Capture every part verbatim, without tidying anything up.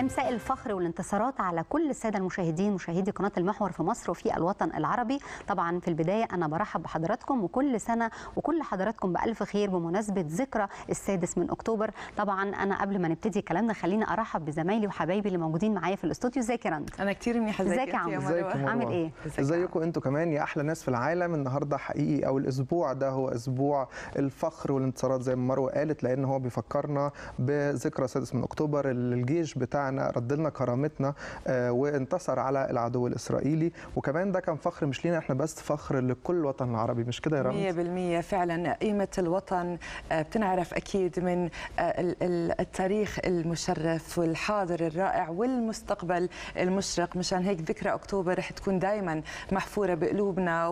يا مساء الفخر والانتصارات على كل الساده المشاهدين مشاهدي قناه المحور في مصر وفي الوطن العربي. طبعا في البدايه انا برحب بحضراتكم وكل سنه وكل حضراتكم بالف خير بمناسبه ذكرى السادس من اكتوبر. طبعا انا قبل ما نبتدي كلامنا خليني ارحب بزمايلي وحبايبي اللي موجودين معايا في الاستوديو. ازيك يا رند؟ انا كتير منيحه. ازيك يا عمرو؟ ازيك يا عامل ايه؟ ازيكم انتوا كمان يا احلى ناس في العالم. النهارده حقيقي او الاسبوع ده هو اسبوع الفخر والانتصارات زي ما مروه قالت، لان هو بيفكرنا بذكرى السادس من اكتوبر اللي الجيش بتاعنا رد لنا كرامتنا وانتصر على العدو الاسرائيلي. وكمان ده كان فخر مش لينا احنا بس، فخر لكل الوطن العربي، مش كده يا رامي؟ مية بالمية فعلا. قيمه الوطن بتنعرف اكيد من التاريخ المشرف والحاضر الرائع والمستقبل المشرق. مشان هيك ذكرى اكتوبر رح تكون دائما محفوره بقلوبنا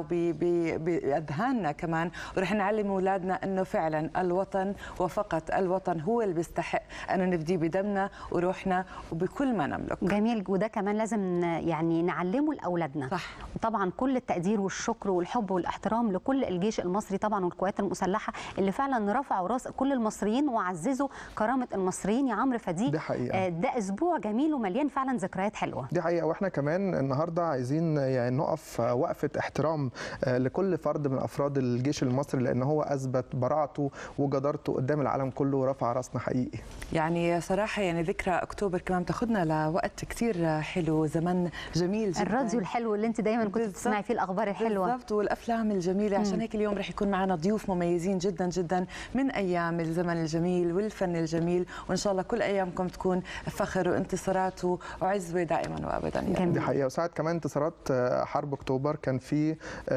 وباذهاننا كمان، ورح نعلم اولادنا انه فعلا الوطن وفقط الوطن هو اللي بيستحق ان نفديه بدمنا وروحنا وبكل ما نملك. جميل، وده كمان لازم يعني نعلمه لاولادنا. صح. وطبعا كل التقدير والشكر والحب والاحترام لكل الجيش المصري طبعا والقوات المسلحه اللي فعلا رفعوا راس كل المصريين وعززوا كرامه المصريين يا عمرو. فدي دي حقيقة. ده اسبوع جميل ومليان فعلا ذكريات حلوه. دي حقيقه. واحنا كمان النهارده عايزين يعني نقف وقفه احترام لكل فرد من افراد الجيش المصري، لان هو اثبت براعته وجدارته قدام العالم كله ورفع راسنا حقيقي. يعني صراحه يعني ذكرى اكتوبر كمان بتاخذنا لوقت كثير حلو، زمن جميل جدا. الراديو الحلو اللي انت دايما كنت بتسمعي فيه الاخبار الحلوه. بالضبط، والافلام الجميله. عشان مم. هيك اليوم رح يكون معنا ضيوف مميزين جدا جدا من ايام الزمن الجميل والفن الجميل، وان شاء الله كل ايامكم تكون فخر وانتصارات وعزوه دائما وابدا. يعني. دي حقيقه. وساعه كمان انتصارات حرب اكتوبر كان في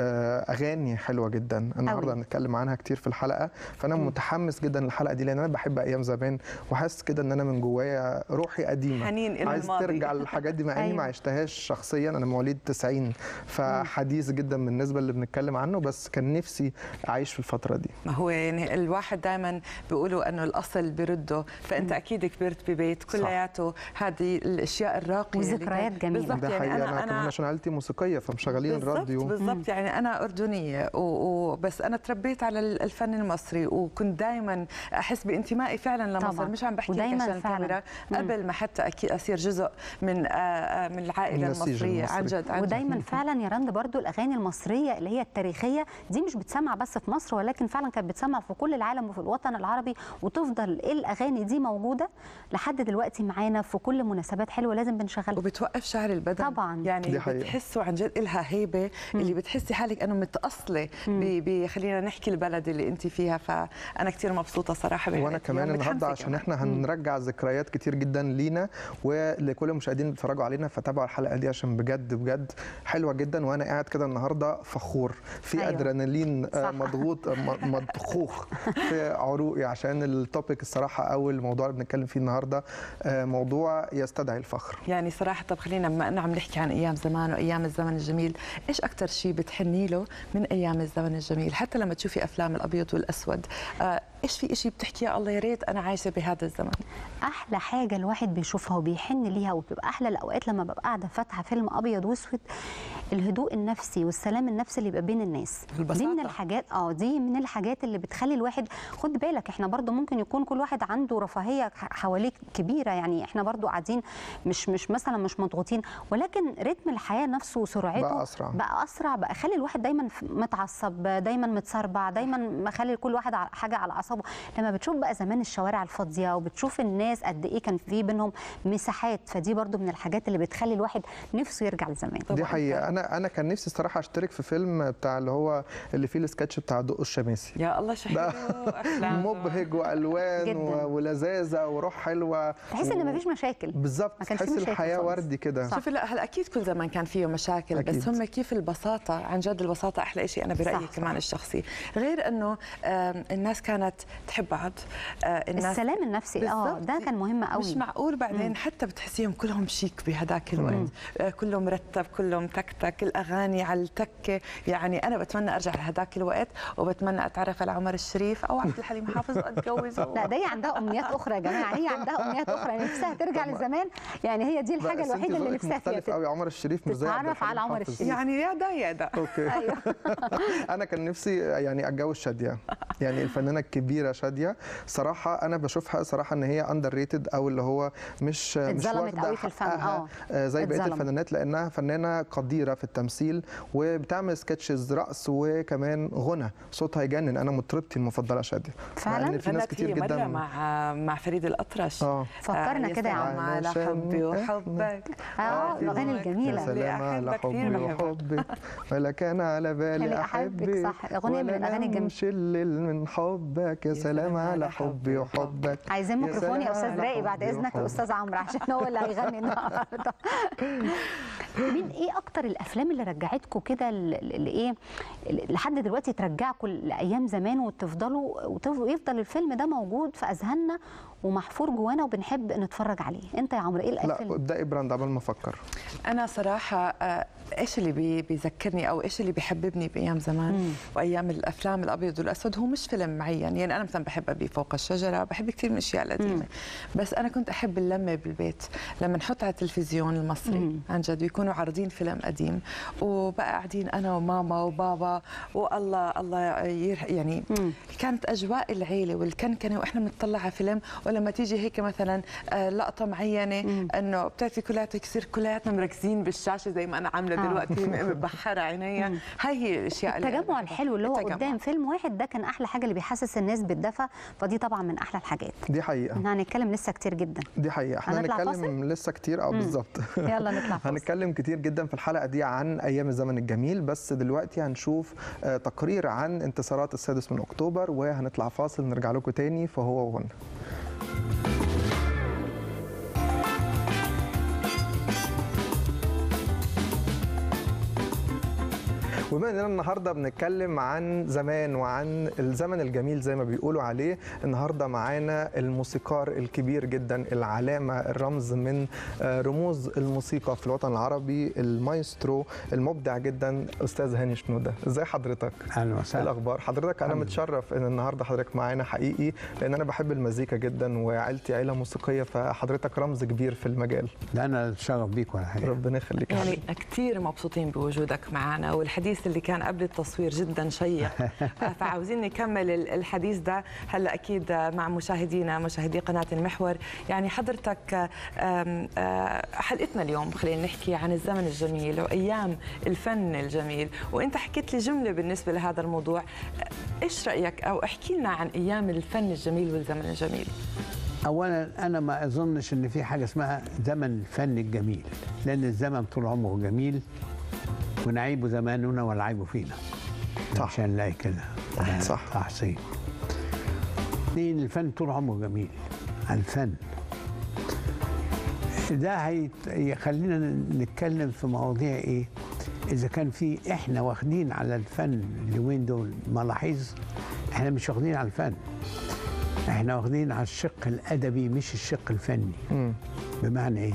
اغاني حلوه جدا النهارده هنتكلم عنها كتير في الحلقه، فانا مم. متحمس جدا للحلقه دي، لان انا بحب ايام زمان وحاسس كده ان انا من جوايا روحي قديمه، حنين الى عايز الماضي. ترجع للحاجات دي مع اني أيوة. ما عشتهاش شخصيا. انا مواليد تسعين فحديث جدا بالنسبه اللي بنتكلم عنه، بس كان نفسي اعيش في الفتره دي. ما هو يعني الواحد دائما بيقولوا انه الاصل برده، فانت مم. اكيد كبرت ببيت كلياته هذه الاشياء الراقيه وذكريات جميله. ده حقيقي. يعني انا, أنا كمان عشان عائلتي موسيقيه فمشغلين الراديو. بالضبط. يعني انا اردنيه وبس انا تربيت على الفن المصري، وكنت دائما احس بانتمائي فعلا لمصر. طبعا. مش عم بحكي لك عشان الكاميرا، قبل ما حتى اكيد اصير جزء من من العائله المصريه. عن جد عن جد. ودايما فعلا يا رند برضو الاغاني المصريه اللي هي التاريخيه دي مش بتسمع بس في مصر، ولكن فعلا كانت بتسمع في كل العالم وفي الوطن العربي، وتفضل الاغاني دي موجوده لحد دلوقتي معانا في كل مناسبات حلوه لازم بنشغلها، وبتوقف شعر البدن. طبعا. يعني بتحسوا عن جد لها هيبه مم. اللي بتحسي حالك انه متاصله بخلينا نحكي البلد اللي انت فيها. فانا كثير مبسوطه صراحه. وانا كمان النهارده عشان احنا هنرجع ذكريات كتير جدا لينا ولكل المشاهدين اللي بيتفرجوا علينا، فتابعوا الحلقه دي عشان بجد بجد حلوه جدا. وانا قاعد كده النهارده فخور في أيوة. ادرينالين مضغوط مضخوخ في عروقي عشان التوبيك الصراحه او الموضوع اللي بنتكلم فيه النهارده موضوع يستدعي الفخر. يعني صراحه طب خلينا بما اننا عم نحكي عن ايام زمان وايام الزمن الجميل، ايش اكثر شيء بتحني له من ايام الزمن الجميل؟ حتى لما تشوفي افلام الابيض والاسود، ايش في شيء بتحكي يا الله يا ريت انا عايشه بهذا الزمن؟ احلى حاجه الواحد بيشوفها وبيحن ليها وبتبقى احلى الاوقات لما ببقى قاعده فاتحه فيلم ابيض واسود، الهدوء النفسي والسلام النفسي اللي بيبقى بين الناس. البساطة. دي من الحاجات اه دي من الحاجات اللي بتخلي الواحد، خد بالك احنا برضو ممكن يكون كل واحد عنده رفاهيه حواليك كبيره، يعني احنا برضو قاعدين مش مش مثلا مش مضغوطين، ولكن رتم الحياه نفسه وسرعته بقى اسرع بقى اسرع بقى خلي الواحد دايما متعصب، دايما متسربع، دايما مخلي كل واحد حاجه على اعصابه. لما بتشوف بقى زمان الشوارع الفاضيه وبتشوف الناس قد ايه كان في بينهم مساحات، فدي برضو من الحاجات اللي بتخلي الواحد نفسه يرجع لزمان. دي حقيقه. انا انا كان نفسي الصراحه اشترك في فيلم بتاع اللي هو اللي فيه السكتش بتاع دق الشماسي. يا الله شحيح مبهج والوان ولذاذه وروح حلوه، تحس و... ان مفيش مشاكل. بالظبط، تحس الحياه وردي كده. شوفي لا هلا اكيد كل زمان كان فيه مشاكل أكيد. بس هم كيف البساطه، عن جد البساطه احلى شيء انا برايي صح كمان صح. الشخصي، غير انه الناس كانت تحب بعض، الناس السلام النفسي اه ده كان مهم قوي. مش معقول بعدين مم. حتى بتحسيهم كلهم شيك بهداك الوقت، آه كله مرتب كله متكتك كل اغاني على التكه. يعني انا بتمنى ارجع لهداك الوقت، وبتمنى اتعرف على عمر الشريف او عبد الحليم حافظ واتجوزه. لا، ده هي عندها امنيات اخرى يا جماعه، هي عندها امنيات اخرى، نفسها ترجع لزمان. يعني هي دي الحاجه الوحيده اللي نفسها فيها. مختلف قوي عمر الشريف، مش زي عبد تتعرف على عمر الشريف. يعني يا ده يا ده. اوكي. انا كان نفسي يعني اتجوز شاديه، يعني الفنانه الكبيره شاديه. صراحه انا بشوفها صراحه ان هي اندر ريتد، او اللي هو مش مش واخده حقها زي بقيه الفنانات، لانها فنانه قديره في التمثيل وبتعمل سكتشز رقص وكمان غنى، صوتها يجنن. انا مطربتي المفضله شاديه فعلا. لان في ناس كتير جدا مع مع فريد الأطرش. اه فكرنا كده يا عم على حبي وحبك. اه الاغاني الجميله. سلام على حبي وحبك ولا كان على بالي احبك. صح، اغنيه من الاغاني الجميله. شلل من حبك يا سلام على حبي وحبك. عايزين ميكروفون يا استاذ راقي بعد اذنك يا استاذ عمرو، عشان هو اللي هيغني النهارده. مين ايه اكتر الافلام اللي رجعتكم كده لايه لحد دلوقتي، ترجعكم لايام زمان وتفضلوا ويفضل الفيلم ده موجود في اذهاننا ومحفور جوانا وبنحب نتفرج عليه؟ انت يا عمرو ايه الفيلم؟ لا ابدأي براند قبل ما افكر. انا صراحه ايش اللي بي بيذكرني او ايش اللي بيحببني بايام زمان مم. وايام الافلام الابيض والاسود، هو مش فيلم معين. يعني انا مثلا بحب ابي فوق الشجره، بحب كثير من الاشياء القديمه، بس انا كنت احب اللمه بالبيت لما نحط على التلفزيون المصري مم. عن جد، ويكونوا عارضين فيلم قديم وبقى قاعدين انا وماما وبابا والله الله يعني مم. كانت اجواء العيله والكنكنه واحنا بنطلع على فيلم. ولما تيجي هيك مثلا لقطه معينه انه بتعرفي كلياتنا يصير كلياتنا مركزين بالشاشه زي ما انا عامله دلوقتي مبحره عينيا. هاي هي الاشياء التجمع الحلو اللي هو التجمع. قدام فيلم واحد ده كان احلى حاجه، اللي بيحسس الناس بالدفى، فدي طبعا من احلى الحاجات. دي حقيقه. احنا هنتكلم لسه كتير جدا. دي حقيقه، احنا هنتكلم لسه كتير. اه بالظبط. يلا نطلع فاصل. هنتكلم كتير جدا في الحلقه دي عن ايام الزمن الجميل، بس دلوقتي هنشوف تقرير عن انتصارات السادس من اكتوبر، وهنطلع فاصل نرجع لكم تاني. فهو وهنا وبما اننا النهارده بنتكلم عن زمان وعن الزمن الجميل زي ما بيقولوا عليه، النهارده معانا الموسيقار الكبير جدا، العلامه، الرمز من رموز الموسيقى في الوطن العربي، المايسترو المبدع جدا استاذ هاني شنوده. ازاي حضرتك؟ اهلا وسهلا. الاخبار حضرتك؟ انا متشرف ان النهارده حضرتك معانا حقيقي، لان انا بحب المزيكا جدا وعيلتي عيله موسيقيه، فحضرتك رمز كبير في المجال. ده انا اتشرف بيك ولا حاجه. ربنا يخليك. يعني كثير مبسوطين بوجودك معنا، والحديث اللي كان قبل التصوير جدا شيق، فعاوزين نكمل الحديث ده هلا اكيد مع مشاهدينا مشاهدي قناه المحور. يعني حضرتك حلقتنا اليوم خلينا نحكي عن الزمن الجميل وايام الفن الجميل، وانت حكيت لي جمله بالنسبه لهذا الموضوع. ايش رايك او احكي لنا عن ايام الفن الجميل والزمن الجميل؟ اولا انا ما اظنش ان في حاجه اسمها زمن الفن الجميل، لان الزمن طول عمره جميل ونعيب زماننا والعيب فينا. صح. عشان نلاقي كده صح تحصيل. اثنين، الفن طول عمره جميل. الفن ده هيخلينا نتكلم في مواضيع ايه؟ اذا كان في احنا واخدين على الفن اليومين دول ملاحظ، احنا مش واخدين على الفن، احنا واخدين على الشق الادبي مش الشق الفني. م. بمعنى ايه؟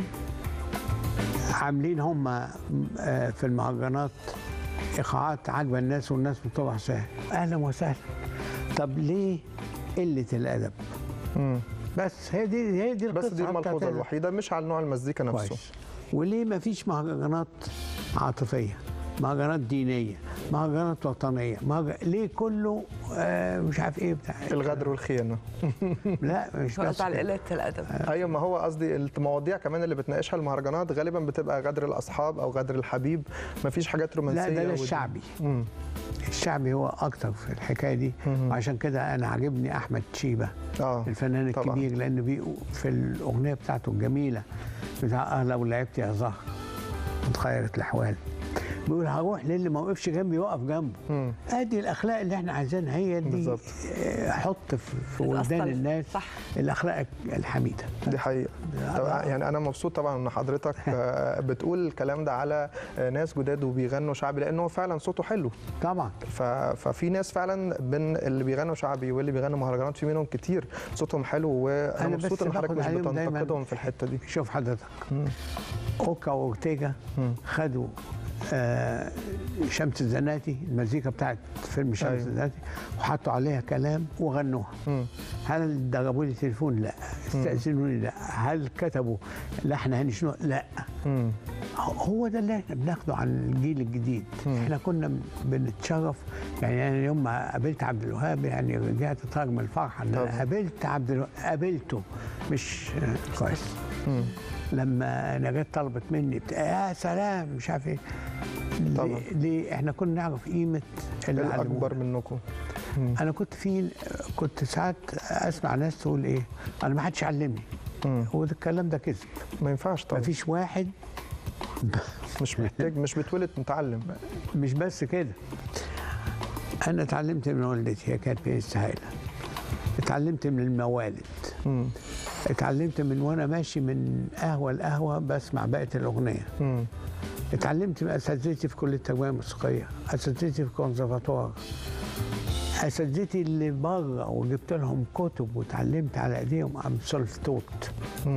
عاملين هم في المهرجانات ايقاعات عاجبه الناس والناس بتطلع سهل، اهلا وسهلا. طب ليه قله الادب؟ امم بس هي دي هي دي بس دي الملحوظه الوحيده، مش على نوع المزيكا نفسه. كويس. وليه ما فيش مهرجانات عاطفيه، مهرجانات دينيه، مهرجانات وطنيه، مهرجان... ليه كله آه مش عارف ايه بتاع الغدر والخيانه؟ لا مش بس على قله الادب. ايوه، ما هو قصدي المواضيع كمان اللي بتناقشها المهرجانات غالبا بتبقى غدر الاصحاب او غدر الحبيب، ما فيش حاجات رومانسيه. لا ده, ده الشعبي. مم. الشعبي هو اكتر في الحكايه دي. مم. وعشان كده انا عاجبني احمد شيبه آه. الفنان طبعا. الكبير، لان بيقول في الاغنيه بتاعته الجميله بتاع اه لو لعبت يا زهر اتغيرت الاحوال، بيقول هروح للي ما وقفش جنبي يوقف جنبه. ادي الاخلاق اللي احنا عايزينها، هي دي بالظبط. حط في ودان الناس صح. الاخلاق الحميده. دي حقيقه. يعني انا مبسوط طبعا ان حضرتك بتقول الكلام ده على ناس جداد وبيغنوا شعبي، لانه فعلا صوته حلو طبعا. ففي ناس فعلا بين اللي بيغنوا شعبي واللي بيغنوا مهرجانات في منهم كتير صوتهم حلو، وانا مبسوط ان حضرتك مش بتنتقدهم في الحته دي. شوف حضرتك، اوكا واورتيجا خدوا آه شمس الزناتي، المزيكا بتاعت فيلم شمس أيوه. الزناتي، وحطوا عليها كلام وغنوها. مم. هل ضربوا لي تليفون؟ لا. استأذنوني؟ لا. هل كتبوا لحن هاني شنو؟ لا. مم. هو ده اللي احنا بناخده عن الجيل الجديد. مم. احنا كنا بنتشرف، يعني انا يوم ما قابلت عبد الوهاب يعني رجعت طاير من الفرحه ان انا قابلت عبد الوهاب، قابلته مش كويس. مم. لما نجاة طلبت مني يا سلام مش عارف ايه، طبعا ليه احنا كنا نعرف قيمه اللي اكبر منكم. انا كنت في كنت ساعات اسمع ناس تقول ايه انا ما حدش علمني. هو ده الكلام ده كذب، ما ينفعش طبعا. ما فيش واحد مش محتاج، مش بتولد متعلم. مش بس كده، انا اتعلمت من والدتي، هي كانت بيست هايله. اتعلمت من الموالد. مم. اتعلمت من وانا ماشي من قهوه لقهوه بسمع بقيه الاغنيه. مم. اتعلمت من اساتذتي في كليه التربيه الموسيقيه، اساتذتي في الكونسرفاتوار، اساتذتي اللي بره وجبت لهم كتب وتعلمت على ايديهم. ام سيلف توت.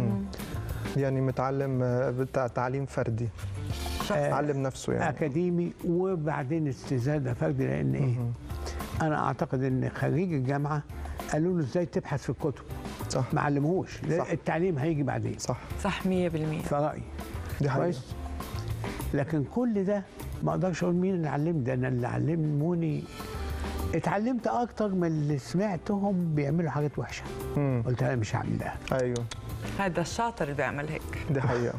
يعني متعلم بتاع تعليم فردي، اتعلم نفسه يعني اكاديمي وبعدين استزاده فردي. لان ايه، انا اعتقد ان خريج الجامعه قالوا له ازاي تبحث في الكتب، صح، ما علموهوش. التعليم هيجي بعدين. صح صح مية بالمية. فرأيي دي حقيقة. لكن كل ده ما اقدرش اقول مين اللي علمني، ده انا اللي علموني. اتعلمت اكتر من اللي سمعتهم بيعملوا حاجات وحشه. مم. قلت انا مش هعمل ده. ايوه، هذا الشاطر اللي بيعمل هيك. دي حقيقة.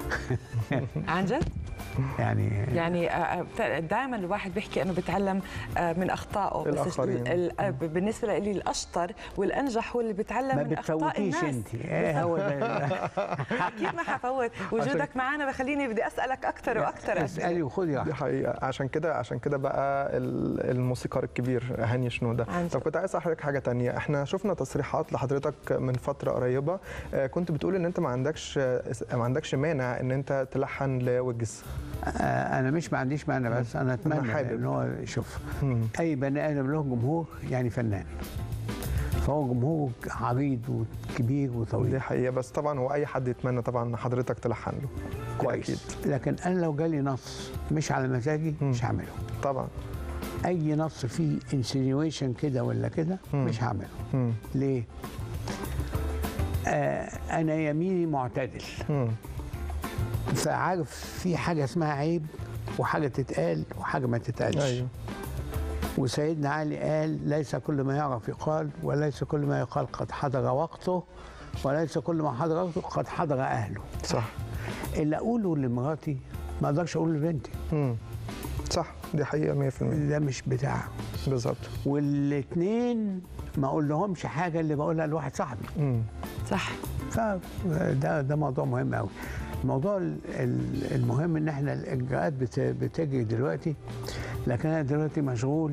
عن جد؟ يعني يعني دائما الواحد بيحكي انه بيتعلم من اخطائه، بس بالنسبه لي الاشطر والانجح هو اللي بيتعلم من اخطاء الناس. ما بتفوتيش انت. ايه هو ده؟ اكيد ما حفوت، وجودك معنا بخليني بدي اسالك اكثر واكثر. اسالي وخذي. دي حقيقه. عشان كده عشان كده بقى الموسيقار الكبير هاني شنودة. طب كنت عايز اسالك حاجه ثانيه. احنا شفنا تصريحات لحضرتك من فتره قريبه، كنت بتقول ان انت ما عندكش ما عندكش مانع ان انت تلحن لويجز. انا مش ما عنديش مانع، بس انا اتمنى ان هو شوف اي بني ادم له جمهور يعني فنان، فهو جمهور عريض وكبير وطويل. دي حقيقه، بس طبعا هو اي حد يتمنى طبعا حضرتك تلحن له كويس أكيد. لكن انا لو جالي نص مش على مزاجي مم. مش هعمله طبعا. اي نص فيه انسينيويشن كده ولا كده مش هعمله. مم. ليه؟ آه انا يميني معتدل. مم. فعارف في حاجه اسمها عيب وحاجه تتقال وحاجه ما تتقالش. أيوه. وسيدنا علي قال ليس كل ما يعرف يقال، وليس كل ما يقال قد حضر وقته، وليس كل ما حضر وقته قد حضر اهله. صح. اللي اقوله لمراتي ما اقدرش اقوله لبنتي. امم صح، دي حقيقه مية في المية. ده مش بتاعه بالظبط. والاثنين ما اقول لهمش حاجه اللي بقولها لواحد صاحبي. امم صح. فده ده موضوع مهم قوي. الموضوع المهم ان احنا الاجراءات بتجري دلوقتي، لكن انا دلوقتي مشغول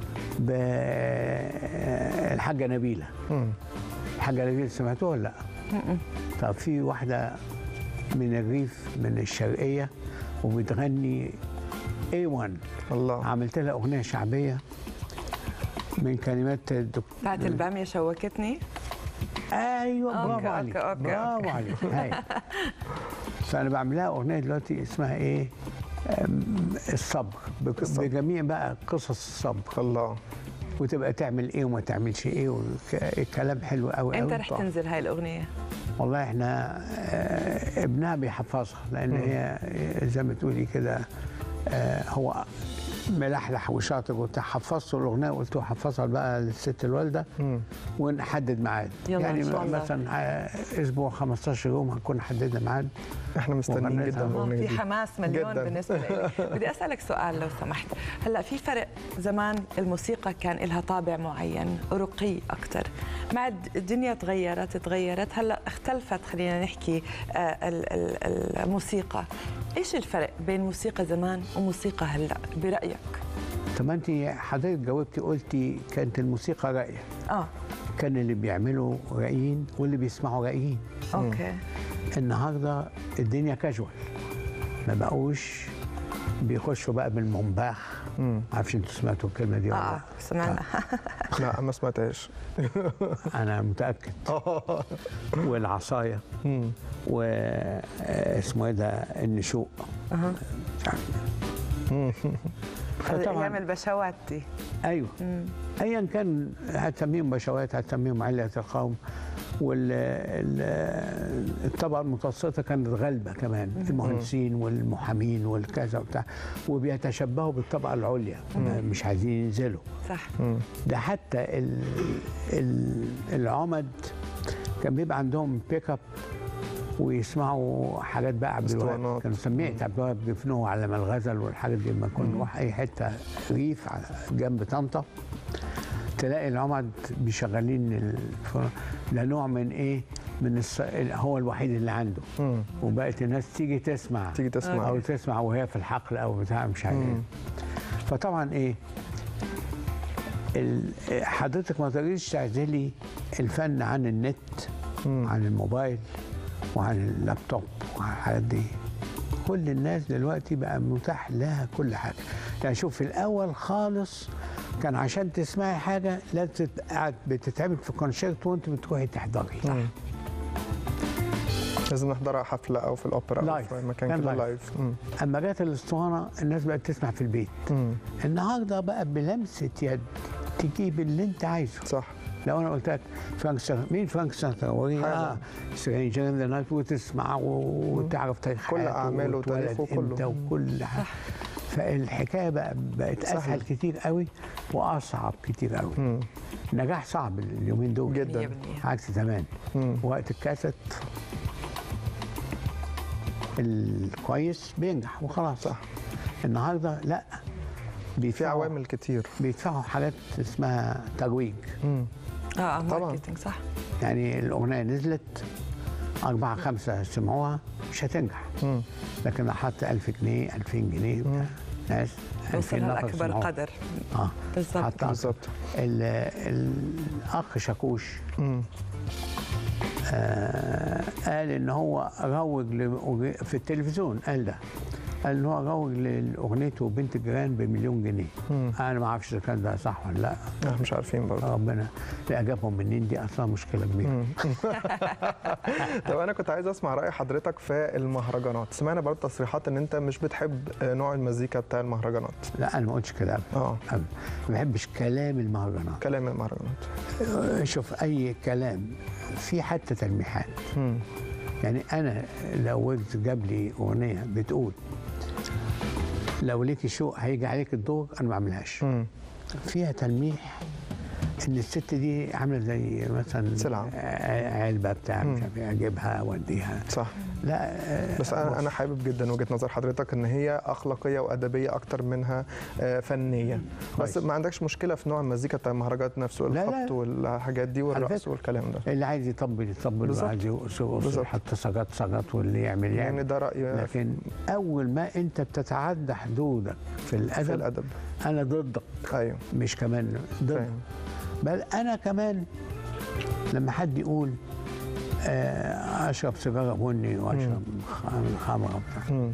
بالحاجه نبيله. امم الحاجه نبيله سمعتوها ولا لا؟ امم طب في واحده من الريف من الشرقيه وبتغني إيه وان. الله. عملت لها اغنيه شعبيه من كلمات الدكتور بتاعت الباميه شوكتني. ايوه برافو عليك، برافو عليك. فانا بعملها اغنيه دلوقتي اسمها ايه؟ الصبر، بجميع بقى قصص الصبر. الله. وتبقى تعمل ايه وما تعملش ايه، والكلام حلو قوي. امتى رح تنزل هاي الاغنيه؟ والله احنا ابنها بيحفظها، لان م. هي زي ما تقولي كده هو ملحلح وشاطر، وحفظته الاغنيه وقلت له حفظها بقى للست الوالده مم. ونحدد ميعاد. يعني مثلا اسبوع خمستاشر يوم هنكون حددنا ميعاد. احنا مستنيين جدا الاغنيه دي. في حماس مليون جداً. بالنسبه لي. بدي اسالك سؤال لو سمحت. هلا في فرق، زمان الموسيقى كان لها طابع معين رقي اكثر، مع الدنيا تغيرت تغيرت هلا اختلفت. خلينا نحكي الموسيقى. ايش الفرق بين موسيقى زمان وموسيقى هلا برايك؟ طب انت حضرتك جاوبتي قلتي كانت الموسيقى راقيه. اه كان اللي بيعملوا راقيين واللي بيسمعوا راقيين. اوكي. النهارده الدنيا كاجوال، ما بقوش بيخشوا بقى بالمنباح. ما اعرفش انتوا سمعتوا الكلمه دي ولا لا؟ اه سمعنا. لا ما سمعتهاش. انا متاكد. والعصايه واسمه ايه ده النشوء. اها ايام البشوات دي. ايوه ايا كان، هتسميهم بشوات، هتسميهم علة القوم. والطبقه المتوسطه كانت غالبه كمان، المهندسين والمحامين والكذا وبتاع، وبيتشبهوا بالطبقه العليا، مش عايزين ينزلوا. صح. ده حتى ال ال العمد كان بيبقى عندهم بيك اب ويسمعوا حاجات بقى عبد الوهاب، كانوا سميعة عبد الوهاب بيفنوا على ما الغزل والحاجات دي. لما كنا نروح اي حته ريف جنب طنطا تلاقي العمد بيشغلين الفرن. ده نوع من ايه؟ من الص... هو الوحيد اللي عنده. مم. وبقت الناس تيجي تسمع تيجي تسمع او تسمع وهي في الحقل او بتاع مش عارف ايه. فطبعا ايه ال... حضرتك ما تقدريش تعزلي الفن عن النت، مم. عن الموبايل وعن اللابتوب وعن الحاجات دي. كل الناس دلوقتي بقى متاح لها كل حاجه. يعني شوف في الاول خالص كان عشان تسمعي حاجه لازم تقعد بتتعمل في كونشيرت وانت بتروحي تحضري. لازم نحضرها حفله او في الاوبرا لايف. او في مكان كده لايف. اما جت الاسطوانه الناس بقت تسمع في البيت. مم. النهارده بقى بلمسه يد تجيب اللي انت عايزه. صح. لو انا قلت لك فرانك سيناترا، مين فرانك سيناترا؟ اه سترينجر ان ذا نايت، وتسمع وتعرف تاريخ كل اعماله وتاريخه كله وكل حاجه. فالحكايه بقى بقت اسهل كتير قوي واصعب كتير قوي. مم. النجاح صعب اليومين دول جدا عكس زمان. مم. وقت الكاسيت الكويس بينجح وخلاص. صح. النهارده لا، في عوامل كتير، بيدفعوا حاجات اسمها ترويج. امم اه ماركتنج. صح. يعني الاغنيه نزلت أربعة خمسة سمعوها مش هتنجح. مم. لكن لو حط ألف جنيه ألفين جنيه ناس وصلها لأكبر قدر. اه بالظبط بالظبط. الأخ شاكوش آه قال إن هو روج في التلفزيون، قال ده قال إن هو روج لأغنيته بنت الجيران بمليون جنيه. مم. أنا ما أعرفش إذا كان ده صح ولا لا. احنا مش عارفين برضه. ربنا لا أجابهم منين، دي أصلا مشكلة كبيرة. طب أنا كنت عايز أسمع رأي حضرتك في المهرجانات. سمعنا برضه تصريحات إن أنت مش بتحب نوع المزيكا بتاع المهرجانات. لا أنا ما قلتش كده. أه ما بحبش كلام المهرجانات. كلام المهرجانات. شوف أي كلام في حتى تلميحات. مم. يعني أنا لو ويجز جاب لي أغنية بتقول لو ليكي شوق هيجي عليك الدور، انا ما بعملهاش. فيها تلميح ان الست دي عامله زي مثلا سلعه، علبه بتاع مش عارف اجيبها اوديها. صح. لا بس انا انا حابب جدا وجهه نظر حضرتك ان هي اخلاقيه وادبيه اكتر منها فنيه. بس ما عندكش مشكله في نوع المزيكا بتاع المهرجانات نفسه، الخبط والحاجات دي والرقص والكلام ده. اللي عايز يطبل يطبل واللي عايز يرقص يحط سجات سجات واللي يعمل يعني. يعني ده رايي. لكن اول ما انت بتتعدى حدودك في الادب, في الأدب. انا ضدك. ايوه مش كمان ضد، بل انا كمان لما حد يقول آه اشرب سيجاره بني واشرب خمره وبتاع،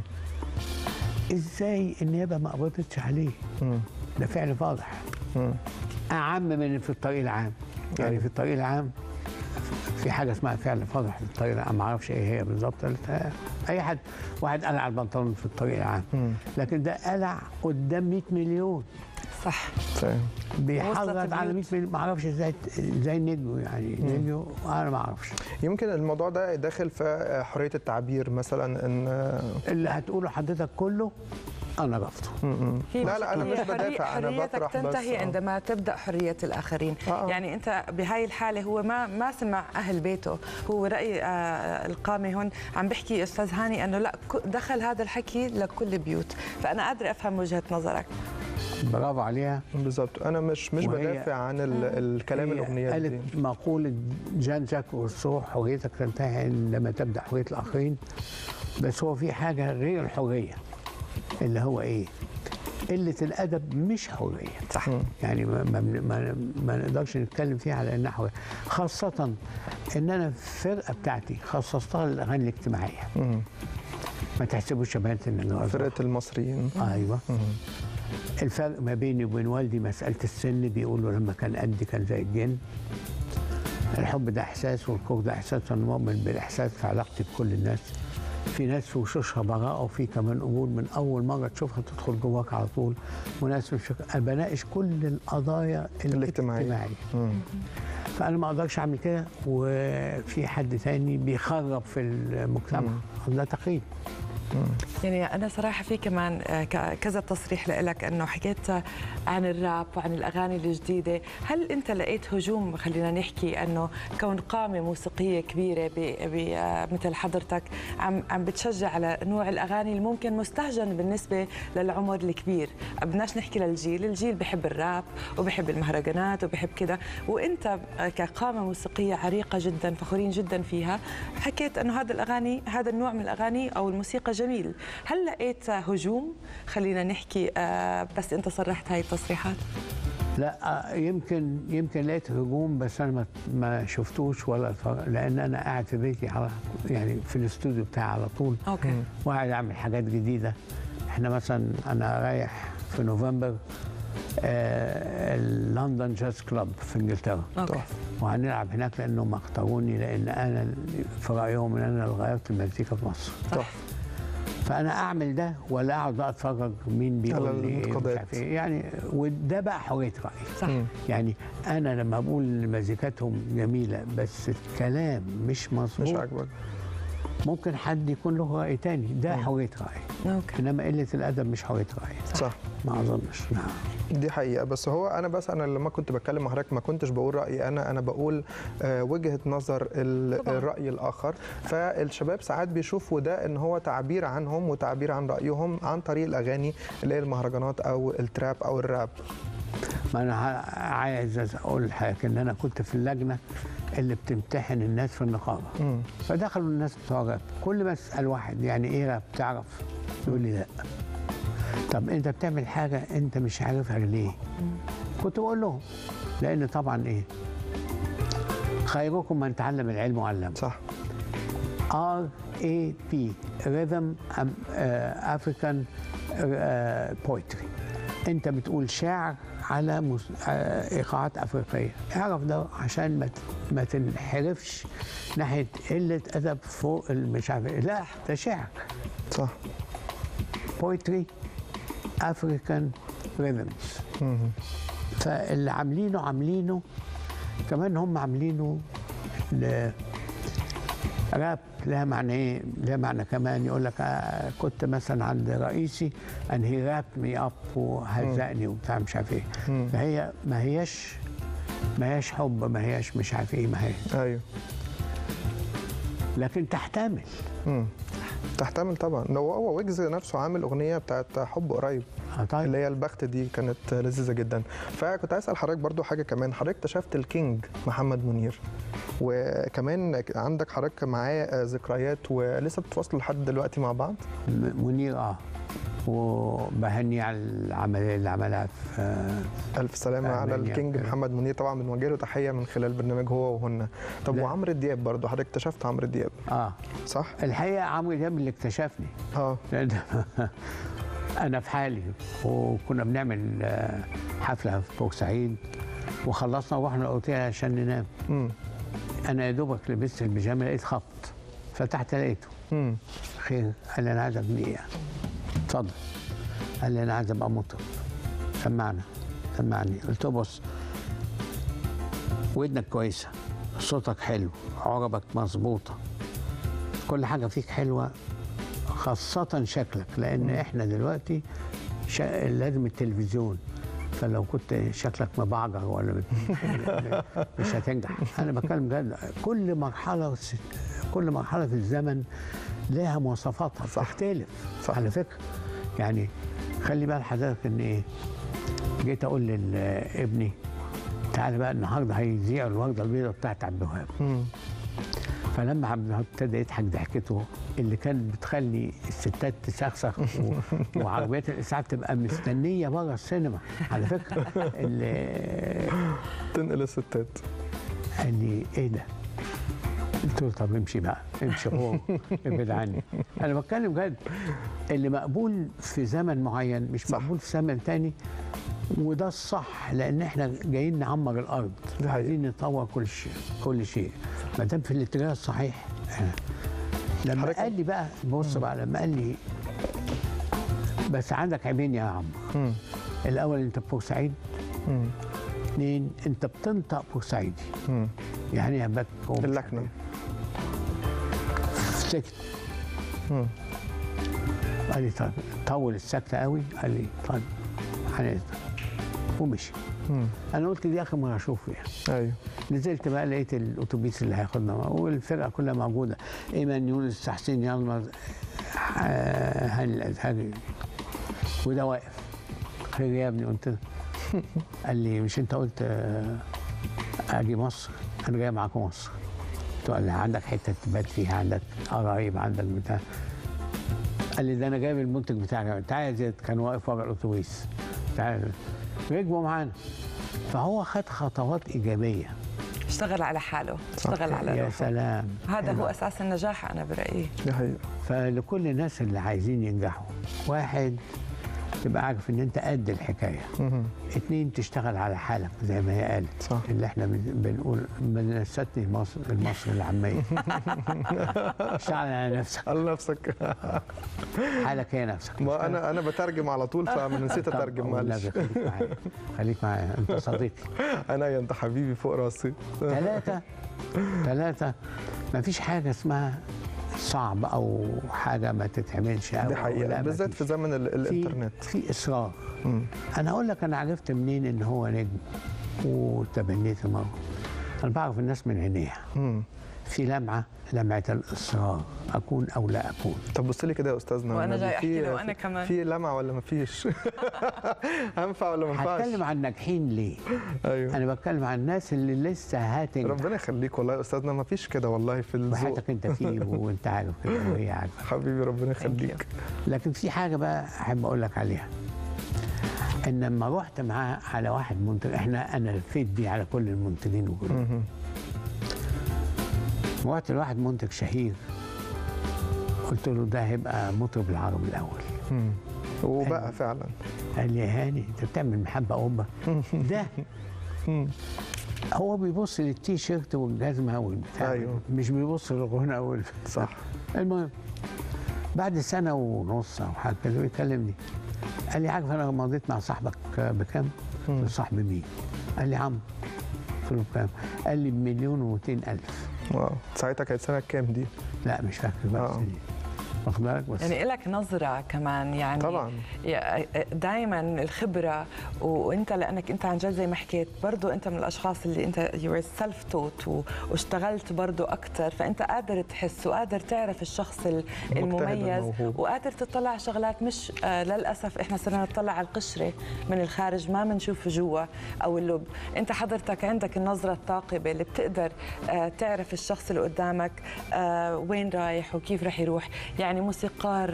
ازاي النيابه ما قبضتش عليه؟ مم. ده فعل فاضح. مم. اعم من في الطريق العام. يعني في الطريق العام في حاجه اسمها فعل فاضح في الطريق العام، ما اعرفش ايه هي بالظبط. اي حد واحد قلع البنطلون في الطريق العام. مم. لكن ده قلع قدام مئة مليون. صح. فاهم. بيحرض على مئة مليون، ما اعرفش ازاي ازاي نجوا يعني نجوا، انا ما اعرفش. يمكن الموضوع ده داخل في حريه التعبير مثلا، ان اللي هتقوله حضرتك كله انا رفضه. لا لا انا مش بدافع، انا بطرح بس. تنتهي عندما تبدا حريه الاخرين. آه. يعني انت بهاي الحاله هو ما ما سمع اهل بيته، هو راي آه القامه هون عم بحكي استاذ هاني انه لا دخل هذا الحكي لكل بيوت، فانا قادره افهم وجهه نظرك. برافو عليها. بالظبط. انا مش مش بدافع عن الكلام الاغنيات دي. قالت مقوله جان جاك روسو حريتك تنتهي عندما تبدا حريه الاخرين. بس هو في حاجه غير الحريه اللي هو ايه؟ قله الادب مش حريه. صح. يعني ما ما, ما, ما نقدرش نتكلم فيها على انها حريه، خاصه ان انا الفرقه بتاعتي خصصتها للاغاني الاجتماعيه. مم. ما تحسبوش يا بنات ان فرقه المصريين. ايوه. مم. الفرق ما بيني وبين والدي مساله السن، بيقولوا لما كان قدي كان زي الجن. الحب ده احساس والكره ده احساس، وانا مؤمن بالاحساس في علاقتي بكل الناس. في ناس في وشوشها براءه وفي كمان قبول من اول مره تشوفها تدخل جواك على طول، وناس مش انا بناقش كل القضايا الاجتماعيه, الاجتماعية. فانا ما اقدرش اعمل كده وفي حد تاني بيخرب في المجتمع، ده تقييم. يعني أنا صراحة في كمان كذا تصريح لك أنه حكيت عن الراب وعن الأغاني الجديدة، هل أنت لقيت هجوم خلينا نحكي أنه كون قامة موسيقية كبيرة مثل حضرتك عم عم بتشجع على نوع الأغاني اللي ممكن مستهجن بالنسبة للعمر الكبير؟ بدناش نحكي للجيل، الجيل بحب الراب وبحب المهرجانات وبحب كده، وأنت كقامة موسيقية عريقة جدا فخورين جدا فيها حكيت أنه هذا الأغاني هذا النوع من الأغاني أو الموسيقى جميل. هل لقيت هجوم خلينا نحكي آه بس انت صرحت هاي التصريحات؟ لا يمكن يمكن لقيت هجوم بس انا ما ما شفتوش ولا لان انا قاعد في بيتي على يعني في الاستوديو بتاعي على طول. اوكي. وقاعد اعمل حاجات جديده. احنا مثلا انا رايح في نوفمبر آه لندن جاز كلاب في انجلترا. اوكي. وهنلعب هناك لانهم اختاروني لان انا في رايهم ان انا اللي غيرت المزيكا في مصر. صح. فانا اعمل ده ولا اقعد بقى اتفرج مين بيقول لي ايه مش عارف ايه يعني، وده بقى حريه راي. صح. يعني انا لما بقول مزيكتهم جميله بس الكلام مش مظبوط مش عاجبك، ممكن حد يكون له راي تاني، ده حريه راي. اوكي. انما قله الادب مش حريه راي. صح. ما اظنش. نعم. دي حقيقه. بس هو انا بس انا لما كنت بتكلم مع حضرتك ما كنتش بقول رايي انا انا بقول آه وجهه نظر الراي الاخر. فالشباب ساعات بيشوفوا ده ان هو تعبير عنهم وتعبير عن رايهم عن طريق الاغاني اللي هي المهرجانات او التراب او الراب. ما انا عايز اقول لحضرتك ان انا كنت في اللجنه اللي بتمتحن الناس في النقابه. مم. فدخلوا الناس بتوع راب، كل ما اسال واحد يعني ايه راب تعرف؟ يقول لي لا. طب انت بتعمل حاجه انت مش عارفها ليه؟ كنت بقول لهم لان طبعا ايه؟ خيركم من تعلم العلم وعلمه. صح. ار اي بي Rhythm African Poetry. انت بتقول شعر على مس... ايقاعات افريقيه، اعرف ده عشان ما ما تنحرفش ناحيه قله ادب فوق مش عارف، لا ده شعر. صح. بويتري افريكان ريذمز. فاللي عاملينه عاملينه كمان هم عاملينه ل... راب لها معنى ايه؟ لها معنى كمان يقول لك آه كنت مثلا عند رئيسي ان هي راب مي اب وهزقني وبتاع مش عارف ايه. فهي ما هياش ما هياش حب، ما هياش مش عارف ايه، ما هي. ايوه. لكن تحتمل. امم تحتمل طبعا. لو هو ويجز نفسه عامل اغنيه بتاعت حب قريب طيب. اللي هي البخت دي كانت لذيذه جدا. فكنت عايز اسال حضرتك برضو حاجه كمان، حضرتك اكتشفت الكينج محمد منير وكمان عندك حضرتك معاه ذكريات ولسه بتتواصلوا لحد دلوقتي مع بعض؟ منير اه وبهني على العمليه اللي عملها في الف سلامه على الكينج محمد منير، طبعا بنوجه له تحيه من خلال برنامج هو وهنا. طب وعمرو دياب برضو حضرتك اكتشفت عمرو دياب؟ اه صح؟ الحقيقه عمرو دياب اللي اكتشفني. اه أنا في حالي وكنا بنعمل حفلة في بورسعيد وخلصنا ورحنا الأوتيل عشان ننام. مم. أنا يا دوبك لبست البيجامة لقيت خط، فتحت لقيته. امم خير؟ قال لي أنا عايز أغنية. اتفضل. قال لي أنا عايز أبقى مطرب. سمعنا سمعني. قلت له بص ودنك كويسة، صوتك حلو، عربك مظبوطة، كل حاجة فيك حلوة خاصة شكلك، لأن إحنا دلوقتي شا... لازم التلفزيون، فلو كنت شكلك مبعجر ولا بت... مش هتنجح. أنا بتكلم جد. كل مرحلة كل مرحلة في الزمن لها مواصفاتها تختلف. صح. على فكرة يعني خلي بال حضرتك إن إيه، جيت أقول لابني تعالى بقى النهارده هيذيع الوردة البيضاء بتاعت عبد الوهاب. فلما عبد الوهاب ابتدى يضحك ضحكته اللي كانت بتخلي الستات تسخسخ و... وعربيات الاسعاف تبقى مستنيه بره السينما على فكره اللي تنقل الستات. قال لي ايه ده؟ قلت له طب امشي بقى، امشي هو ابعد عني. انا بتكلم جد، اللي مقبول في زمن معين مش صح. مقبول في زمن ثاني، وده الصح لان احنا جايين نعمر الارض، عايزين نطور كل شيء كل شيء ما دام في الاتجاه الصحيح. لما حضرتك- قال لي بقى بص بقى لما قال لي بس عندك عيبين يا عم. مم. الاول انت بورسعيد، مم. اثنين انت بتنطق بورسعيدي. مم. يعني يا بك اللكنه. سكت. مم. قال لي طيب طول السكته قوي، قال لي طيب هنقدر، ومشي. مم. انا قلت دي اخر مره اشوفه يعني. ايوه. نزلت بقى لقيت الاتوبيس اللي هياخدنا والفرقه كلها موجوده، ايمن يونس، حسين يلمز، آه، هاني الازهري، وده واقف. خير يا ابني، قلت له. قال لي مش انت قلت آه، اجي مصر؟ انا جاي معاكم مصر. قلت له قال لي عندك حته تبات فيها، عندك قرايب، عندك بتاع. قال لي ده انا جايب المنتج بتاعك، تعالى يا زيد. كان واقف ورا الاتوبيس، تعالى. ركبوا معانا. فهو خد خطوات ايجابيه. اشتغل على حاله، اشتغل على يا روحه. سلام. هذا هو اساس النجاح انا برايي. دي حقيقة. فلكل الناس اللي عايزين ينجحوا، واحد تبقى عارف ان انت قد الحكايه. مم. اتنين تشتغل على حالك زي ما هي قالت. صح. اللي احنا بن- بنقول بنستني مصر المصري العاميه. اشتغل على نفسك، على نفسك. حالك هي نفسك. ما انا انا بترجم على طول فنسيت طب اترجم، معلش. والنبي خليك معايا، خليك معايا، انت صديقي. انا يا انت حبيبي فوق راسي. ثلاثة ثلاثة ما فيش حاجة اسمها صعب أو حاجة ما تتعملش أو دي أو حقيقة لا، بالذات مفيش. في زمن ال- الانترنت. في, في إصرار. مم. أنا أقول لك أنا عرفت منين إن هو نجم وتبنيت الموضوع. أنا بعرف الناس من عينيها. مم. في لمعة، لمعة الإصرار، أكون أو لا أكون. طب بص لي كده يا استاذنا، وأنا والنبي، جاي أحكي في- له وأنا كمان. في لمعة ولا ما فيش؟ هنفع ولا ما ينفعش؟ هتكلم عن الناجحين ليه؟ ايوه. أنا بتكلم عن الناس اللي لسه هتنجح. ربنا يخليك والله يا استاذنا، ما فيش كده والله في الذوق. وحياتك أنت فيه وأنت عارف كده وهي عارفة. حبيبي ربنا يخليك. لكن في حاجة بقى أحب أقول لك عليها، إن لما رحت معاه على واحد منتج، إحنا أنا لفيت بيه على كل المنتجين وكله. مهم. رحت لواحد منتج شهير، قلت له ده هيبقى مطرب العرب الأول. مم. وبقى أيوة. فعلا. قال لي يا هاني أنت بتعمل محبة أوبا. ده هو بيبص للتي شيرت والجزمة والبتاع، أيوة. مش بيبص للغنى وال صح. المهم بعد سنة ونص أو حاجة كده بيكلمني، قال لي عارف أنا مضيت مع صاحبك بكام؟ قلت له صاحب مين؟ قال لي عم. قلت له بكام؟ قال لي بمليون ومئتين ألف. واو، ساعتها كانت سنة كام دي؟ لا مش فاكر بقى آه. السنين. واخد بالك بس. يعني لك نظرة كمان يعني طبعاً. دائما الخبرة، وانت لانك انت عن جد زي ما حكيت برضو انت من الاشخاص اللي انت يو سيلف توت واشتغلت برضو اكثر، فانت قادر تحس وقادر تعرف الشخص المميز والموهوب. وقادر تطلع على شغلات مش آه للاسف احنا صرنا نطلع على القشرة من الخارج ما بنشوف جوا او اللب. انت حضرتك عندك النظرة الثاقبة اللي بتقدر آه تعرف الشخص اللي قدامك آه وين رايح وكيف رح يروح. يعني يعني موسيقار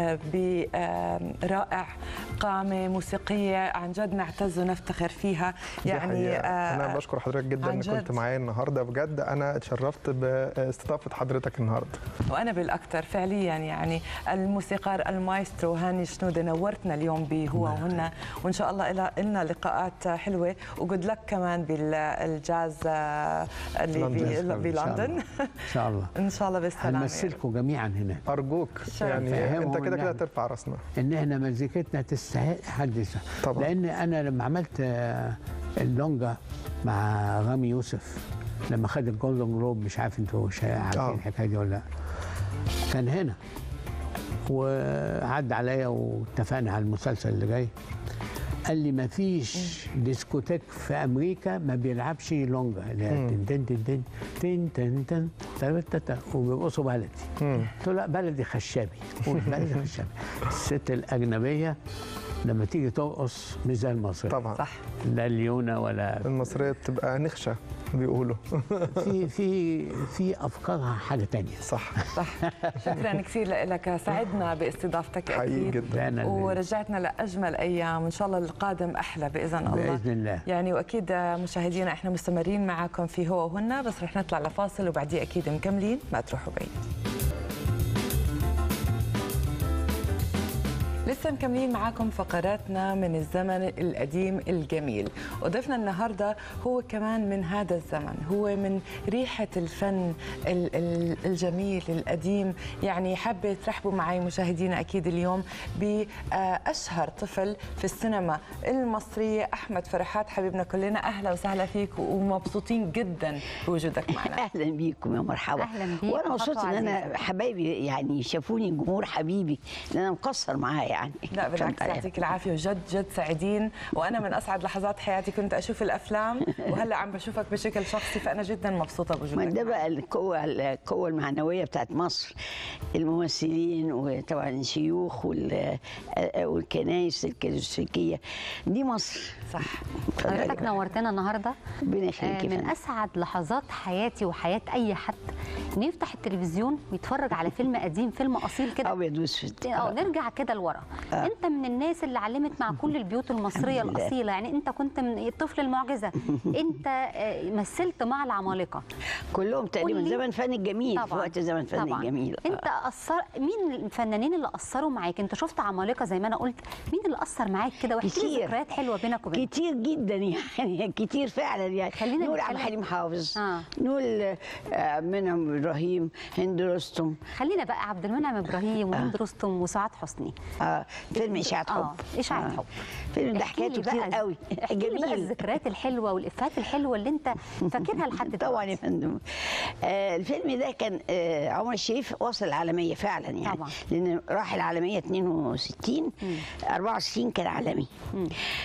برائع، قامة موسيقية عن جد نعتز ونفتخر فيها. يعني أنا بشكر حضرتك جدا إنك كنت معايا النهاردة، بجد أنا اتشرفت باستضافة حضرتك النهاردة. وأنا بالأكثر فعليا، يعني الموسيقار المايسترو هاني شنودة نورتنا اليوم بهو وهن، وإن شاء الله لنا لقاءات حلوة وجود لك كمان بالجاز اللي بلندن إن شاء الله. إن شاء الله بالسلامة. هنمثلكم جميعا هناك. أرجوك يعني أنت كده كده ترفع راسنا. إن إحنا مزيكتنا تستحق حد يسمع. طبعا. لأن أنا لما عملت اللونجا مع رامي يوسف لما خد الجولدن جلوب، مش عارف انتوا عارفين الحكايه دي ولا لا، كان هنا وعد عليا واتفقنا على المسلسل اللي جاي. قال لي ما فيش ديسكوتيك في امريكا ما بيلعبش لونجا، تن تن تن تن تن تن تن تن وبيرقصوا بلدي. قلت له لا بلدي خشابي، بلدي خشابي. الست الاجنبيه لما تيجي ترقص مش زي المصرية طبعا صح، لا ليونة ولا المصرية بتبقى نخشة بيقولوا. في في في افكارها حاجة تانية. صح صح. شكرا كثير لك، سعدنا باستضافتك حقيقي جدا، ورجعتنا لاجمل ايام، وان شاء الله القادم احلى باذن الله باذن الله. يعني واكيد مشاهدينا احنا مستمرين معكم في هو وهن، بس رح نطلع لفاصل وبعديه اكيد مكملين، ما تروحوا بعيد. لسه مكملين معاكم فقراتنا من الزمن القديم الجميل، وضيفنا النهارده هو كمان من هذا الزمن، هو من ريحه الفن الجميل القديم. يعني حابه ترحبوا معي مشاهدينا اكيد اليوم باشهر طفل في السينما المصريه احمد فرحات حبيبنا كلنا. اهلا وسهلا فيك ومبسوطين جدا بوجودك معنا. اهلا بيكم يا مرحبا. اهلا بيك. وانا مبسوطه ان انا حبايبي يعني شافوني جمهور حبيبي ان انا مقصر معاه يعني. لا بالعكس يعطيك العافيه وجد جد سعيدين، وانا من اسعد لحظات حياتي كنت اشوف الافلام وهلا عم بشوفك بشكل شخصي، فانا جدا مبسوطه بوجودك. ده بقى القوه القوه المعنويه بتاعت مصر، الممثلين وطبعا الشيوخ والكنائس الكاثوليكيه دي مصر. صح. حضرتك نورتنا النهارده. ربنا يخليكي. من اسعد لحظات حياتي وحياه اي حد انه يفتح التلفزيون ويتفرج على فيلم قديم، فيلم اصيل كده ابيض واسود. اه نرجع كده لورا. آه. انت من الناس اللي علمت مع كل البيوت المصريه الاصيله، يعني انت كنت من الطفل المعجزه. انت مثلت مع العمالقه كلهم تقريبا. زمن فن الجميل في وقت زمن فن طبعًا. الجميل. آه. انت اثر مين الفنانين اللي اثروا معاك؟ انت شفت عمالقه زي ما انا قلت، مين اللي اثر معاك كده؟ واحكي لي ذكريات حلوه بينك وبينهم. كتير جدا يعني كتير فعلا يعني. خلينا نقول عبد الحليم حافظ، آه. نقول منعم ابراهيم، هند رستم. خلينا بقى عبد المنعم ابراهيم وهند آه. رستم وسعاد حسني. اه فيلم اشاعه حب. اه اشاعه آه. حب. فيلم ده حكايته كتير قوي. جميل. بقى الذكريات الحلوه والافيهات الحلوه اللي انت فاكرها لحد دلوقتي. طبعا يا فندم. آه الفيلم ده كان آه عمر الشريف وصل العالميه فعلا يعني. طبعا. لان راح العالميه اثنين وستين، أربعة وستين كان عالمي. مم.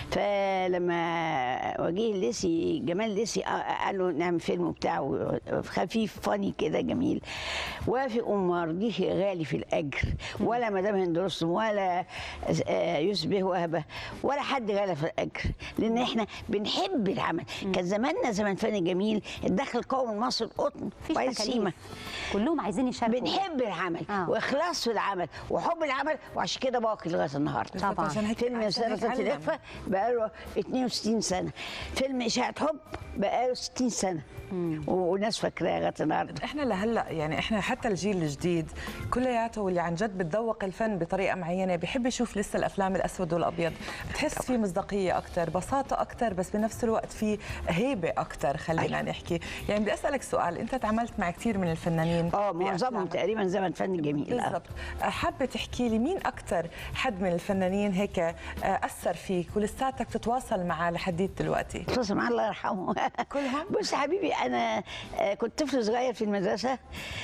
فلما وجيه الليثي جمال الليثي قال له نعمل فيلم بتاعه خفيف فاني كده جميل، وافق وما رضيش غالي في الاجر، ولا مدام هند رستم ولا يوسف بيه وهبه ولا حد غالي في الاجر، لان احنا بنحب العمل. كان زماننا زمن فن جميل، الدخل القومي من مصر القطن والسيما، كلهم عايزين يشاركوا. بنحب العمل آه. واخلاص في العمل وحب العمل، وعشان كده باقي لغايه النهارده. طبعا. فيلم سنه الإخفاء بقاله اثنين وستين سنه، فيلم اشاعه حب بقاله ستين سنه. مم. وناس فاكراه لغايه النهارده. احنا لهلا يعني احنا حتى الجيل الجديد كلياته واللي عن جد بتذوق الفن بطريقه معينه بيحب يشوف لسه الافلام الاسود والابيض، بتحس في مصداقيه اكثر، بساطه اكثر، بس بنفس الوقت في هيبه اكثر. خلينا أيوة. نحكي يعني بدي اسالك سؤال، انت تعاملت مع كثير من الفنانين اه معظمهم تقريبا زمن فن جميل. بالضبط. حابه تحكي لي مين اكثر حد من الفنانين هيك اثر فيك ولساتك تتواصل معاه لحد دلوقتي؟ تتواصل معاه الله يرحمه كلهم. بص حبيبي، انا كنت طفل صغير في المدرسه،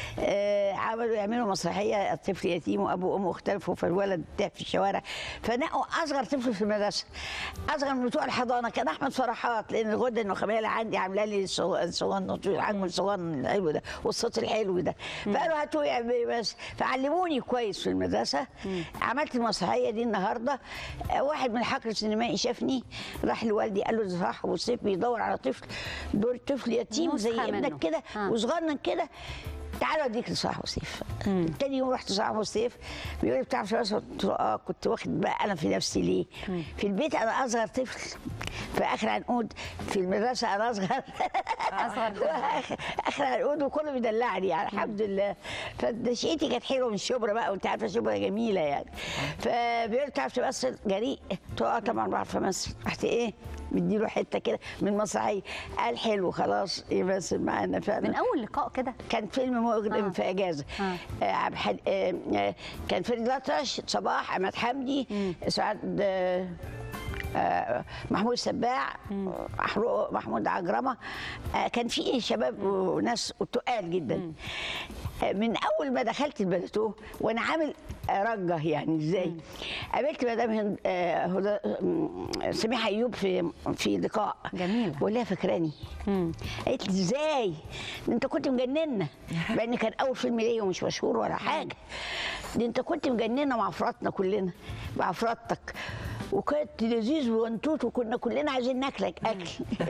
عملوا يعملوا مسرحيه الطفل يتيم وابوه وامه اختلفوا فالولد تاه في الشوارع، فنقوا اصغر طفل في المدرسه، اصغر من بتوع الحضانه كان احمد فرحات، لان الغده النخاميه اللي عندي عامله لي الصوان الحجم الصوان الحلو ده والصوت الحلو ده، فقالوا هاتوا يا بس، فعلموني كويس في المدرسه. مم. عملت المسرحيه دي النهارده، واحد من الحكر السينمائي شافني راح لوالدي قال له ده صح وسيف بيدور على طفل، دور طفل يتيم زي ابنك كده آه. وصغنن كده، تعالوا اديك لصاحب وسيف. تاني يوم رحت لصاحب وسيف بيقول لي بتعرف راسه؟ قلت له اه. كنت واخد بقى انا في نفسي ليه؟ مم. في البيت انا اصغر طفل، في اخر عنقود، في المدرسه انا اصغر اصغر اخر عنقود وكله بيدلعني يعني الحمد لله. فنشأتي كانت حلوه من شبرا بقى، وانت عارفه شبرا جميله يعني. فبيقول لي بتعرف تمثل جريء؟ قلت له اه طبعا بعرف امثل. رحت ايه مديله حته كده من مسرحيه، قال حلو خلاص يمثل معانا فعلا. من اول لقاء كده كان فيلم مقدم آه. في اجازه آه. آه. آه. كان فريد الأطرش، صباح، احمد حمدي، سعاد آه. آه. محمود سباع، محروق محمود عجرمه، آه. كان في شباب وناس تقال جدا. آه. من اول ما دخلت البلاتو وانا عامل رجه يعني ازاي، قابلت مدام هند آه سميحه ايوب في في لقاء جميل، بقول لها فاكراني؟ قالت لي ازاي ده انت كنت مجننه، لان كان اول فيلم ليا ومش مشهور ولا حاجه، ده انت كنت مجننه مع افرادنا كلنا مع افرادتك. وكانت لذيذ وانتوت وكنا كلنا عايزين ناكلك اكل.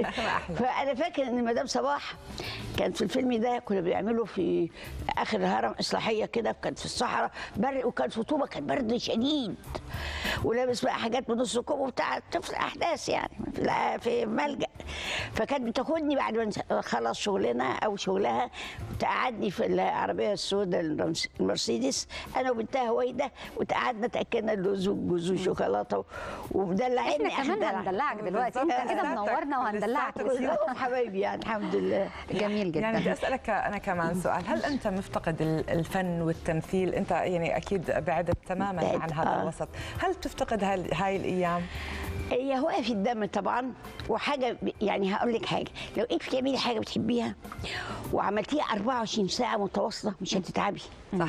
فانا فاكر ان مدام صباح كانت في الفيلم ده كنا بنعمله في اخر الهرم اصلاحيه كده، كانت في الصحراء برد وكانت رطوبه، كان برد شديد ولابس بقى حاجات بنص كوب وبتاع، طفل احداث يعني في في ملجأ. فكانت بتاخدني بعد ما نخلص شغلنا او شغلها تقعدني في العربيه السوداء المرسيدس انا وبنتها هويده، وتقعدنا تاكلنا اللوز والجوز والشوكولاته ومدلعيني. احنا كمان هندلعك دلوقتي، انت كده منورنا وهندلعك كلهم حبايبي يعني الحمد لله. جميل جدا. يعني بدي اسالك انا كمان سؤال، هل انت مفتقد الفن والتمثيل؟ انت يعني اكيد بعدت تماما عن هذا آه. الوسط، هل تفتقد هاي الايام؟ هي هوايه في الدم طبعا، وحاجه يعني هقول لك حاجه، لو انت بتعملي حاجه بتحبيها وعملتيها أربعة وعشرين ساعه متواصله مش هتتعبي. صح.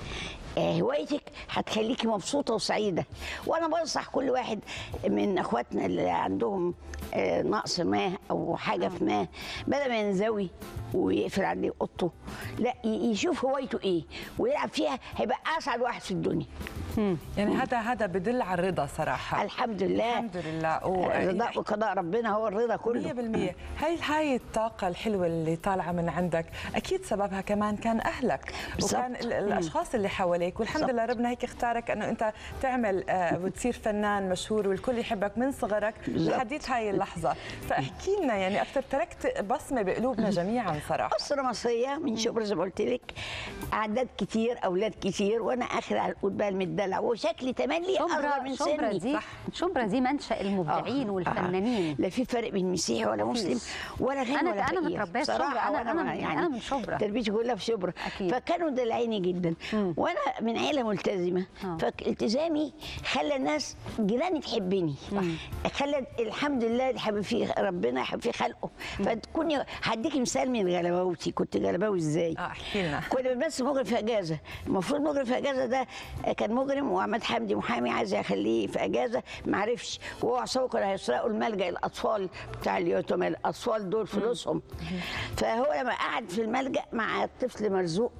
هوايتك هتخليكي مبسوطه وسعيده. وانا بنصح كل واحد من اخواتنا اللي عندهم نقص ما او حاجه في ما، بدل ما ينزوي ويقفل عليه اوضته، لا يشوف هوايته ايه ويلعب فيها، هيبقى اسعد واحد في الدنيا. يعني هذا هذا بدل على الرضا صراحه. الحمد لله الحمد لله. الرضا وقضاء ربنا هو الرضا كله. مية بالمية. هاي هاي الطاقه الحلوه اللي طالعه من عندك اكيد سببها كمان كان اهلك وكان الاشخاص اللي حواليك، والحمد لله ربنا هيك اختارك انه انت تعمل وتصير فنان مشهور والكل يحبك من صغرك لحديت هاي اللحظه. فاحكي لنا يعني اكثر، تركت بصمه بقلوبنا جميعا صراحه. اسره مصريه من شبرا زي ما قلت لك، اعداد كتير، اولاد كتير، وانا اخر على القود بقى المدلع، وشكلي تملي اصغر من سني. شبرا دي شبرا دي منشأ المبدعين آه. والفنانين. آه. لا في فرق بين مسيحي ولا مسلم ولا غني أنا ولا فقير. انا متربيه في شبرا، انا انا يعني انا من شبرا، تربيتي كلها في شبرا، فكانوا دلعيني جدا. مم. وانا من عيله ملتزمه، آه. فالتزامي خلى الناس جيراني تحبني، خلى الحمد لله اللي حابب فيه ربنا يحب فيه خلقه. فتكوني هديكي مثال من غلباوتي، كنت غلباوي ازاي؟ اه احكي لنا. كنا بنمثل مجرم في اجازه، المفروض مجرم في اجازه ده كان مجرم، وعماد حمدي محامي عايز يخليه في اجازه ما عرفش، وهو عصابه كانوا هيسرقوا الملجا الاطفال بتاع اليتامى، الاطفال دول فلوسهم. فهو لما قعد في الملجا مع الطفل مرزوق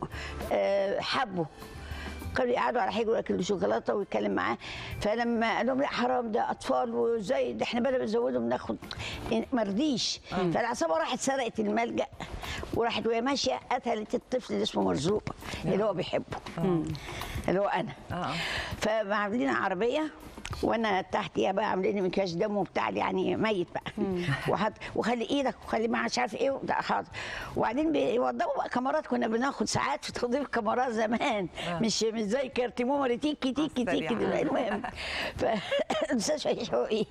حبه، كانوا يقعدوا على حجره ياكلوا شوكولاته ويتكلم معاه. فلما قال لهم لا حرام ده اطفال وازاي ده احنا بدل بنزودهم ناخد، ما رضيش. فالعصابه راحت سرقت الملجا وراحت وهي ماشيه قتلت الطفل اللي اسمه مرزوق اللي هو بيحبه، اللي هو انا. فعاملين عربيه وانا تحتيها بقى عاملين مكياج دم وبتاع يعني ميت بقى، وحط وخلي ايدك وخلي معاه مش عارف ايه حاضر. وبعدين بيوضبوا بقى كاميرات، كنا بناخد ساعات في توظيف كاميرات زمان، آه. مش مش زي كارتيمومر تيكي تيكي تيكي. المهم فالاستاذ شوقي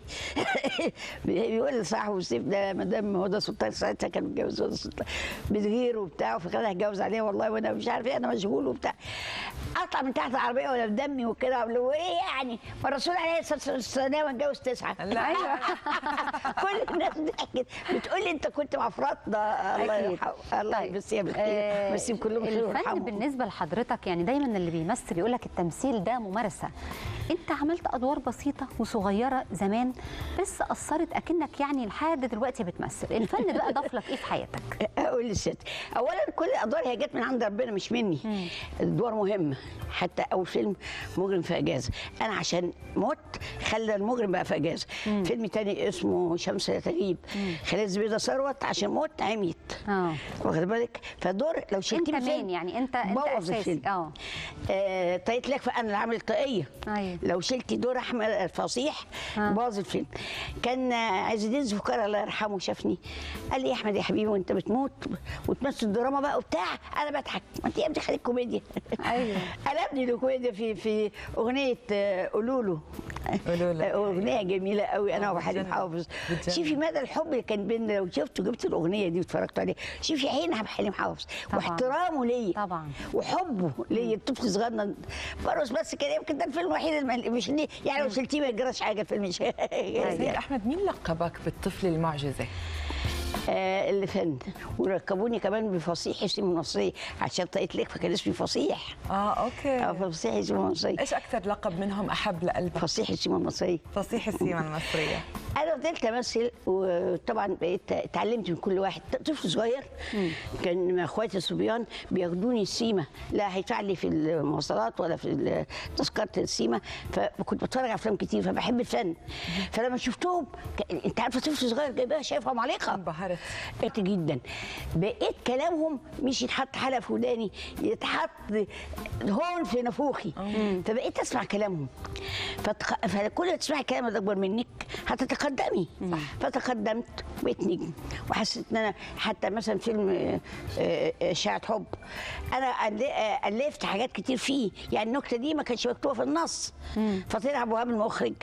بيقول لصاحبه سيف ده مدام هدى سلطان ساعتها كان متجوز هدى سلطان بتغير وبتاع، فكان هيتجوز عليها والله وانا مش عارف ايه، انا مشغول وبتاع. اطلع من تحت العربيه ولا بدمي وكده، اقول له ايه يعني؟ ما الرسول عليه الصلاه والسلام اتجوز تسعه. لا ايوه كل الناس ضحكت بتقول لي انت كنت مع فرطه. الله يرحمه، الله يمسيه بالخير، بس كلهم الفن بالنسبه لحضرتك يعني دايما اللي بيمثل يقول لك التمثيل ده ممارسه. انت عملت ادوار بسيطه وصغيره زمان بس اثرت اكنك يعني لحد دلوقتي بتمثل، الفن ده اضاف لك ايه في حياتك؟ اقول للست اولا كل الادوار هي جت من عند ربنا مش مني. مم. الادوار مهمه، حتى اول فيلم مجرم في اجازه انا عشان مت خلى المجرم بقى في اجازه. مم. فيلم تاني اسمه شمس لا تغيب خلال زبيده ثروت عشان مت عميت. اه واخد بالك؟ فدور لو شلتي انت مين يعني انت انت اساسي. اه, آه طيت لك فانا اللي عامل طاقيه. أيوه. لو شلتي دور احمد الفصيح باظ الفيلم. كان عز الدين ذوالفقار الله يرحمه شافني قال لي يا احمد يا حبيبي وانت بتموت وتمثل دراما بقى وبتاع انا بضحك، ما انت يا ابني خليك كوميديا. ايوه قلبني الكوميديا في في اغنيه قولوا له، اغنيه جميله قوي انا وحليم حافظ. شوفي مدى الحب اللي كان بيننا، لو شفتوا جبت الاغنيه دي واتفرجت عليها، شوفي عينها بحليم حافظ واحترامه ليا طبعا وحبه ليا. الطفل صغيرنا برقص بس كده، يمكن ده الفيلم الوحيد اللي مش ليه يعني، لو شلتيه ما يجراش حاجه الفيلم. سيد احمد مين لقبك بالطفل المعجزه؟ آه اللي فن، وركبوني كمان بفصيح اسمي المصريه عشان طقت لك فكان اسمي فصيح. اه اوكي. اه فصيح اسمي المصريه. ايش اكثر لقب منهم احب لقلبك؟ فصيح اسمي المصريه. فصيح السيما المصريه. انا فضلت امثل، وطبعا بقيت اتعلمت من كل واحد. طفل صغير كان مع اخواتي الصبيان بياخدوني السيما، لا هيدفع لي في المواصلات ولا في تذكره السيما، فكنت بتفرج على افلام كتير فبحب الفن. فلما شفتهم انت عارفه طفل صغير جايبها شايفهم عمالقه، انبهرت جدا. بقيت كلامهم مش يتحط حلقه في وداني، يتحط هون في نافوخي. فبقيت اسمع كلامهم، فتخ... فكل ما تسمعي كلام اكبر منك هتتقدمي. صح. فتقدمت وبقيت نجم، وحسيت ان انا حتى مثلا فيلم اشاعة حب انا الفت حاجات كتير فيه، يعني النكته دي ما كانتش مكتوبه في النص. فطلع ابو وهاب المخرج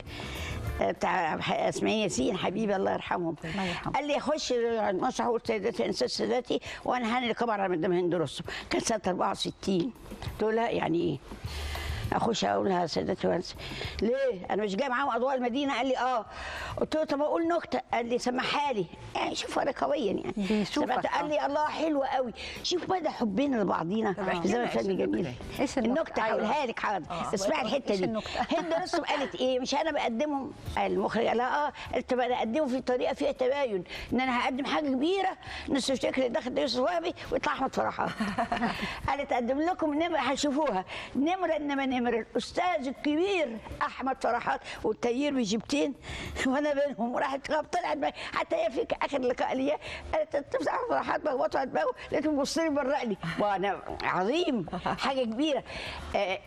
بتاع اسماعيل ياسين حبيبي الله يرحمهم، قال لي اخش المسرح واقول سيداتي انسات سادتي وانا هاني الكبر على مدام هند رستم. كانت سنه أربعة وستين. تقول لها يعني ايه؟ اخش اقول لها سيداتي وانسى ليه؟ انا مش جاي معاهم اضواء المدينه. قال لي اه. قلت له طب اقول نكته. قال لي سمعها لي. يعني شوف انا قويا يعني بيشوفك. قال لي الله حلوه قوي. شوف مدى حبنا لبعضينا في زمن فن جميل. ايش النكته؟ هقولها لك حاضر. اسمعي الحته دي. هند رستم قالت ايه؟ مش انا بقدمهم. المخرج قال لها اه. قالت طب انا اقدمه في طريقه فيها تباين، ان انا هقدم حاجه كبيره الناس تفتكر داخل يوسف وهبي ويطلع احمد فرحات. قالت اقدم لكم نمره هتشوفوها، نمره انما نمره الاستاذ الكبير احمد فرحات والتيير بجيبتين وانا بينهم. وراحت طلعت حتى هي في اخر لقاء ليا قالت تفتح احمد فرحات بغوطها دماغه لقيته بيبص لي برقني وانا عظيم حاجه كبيره. آآ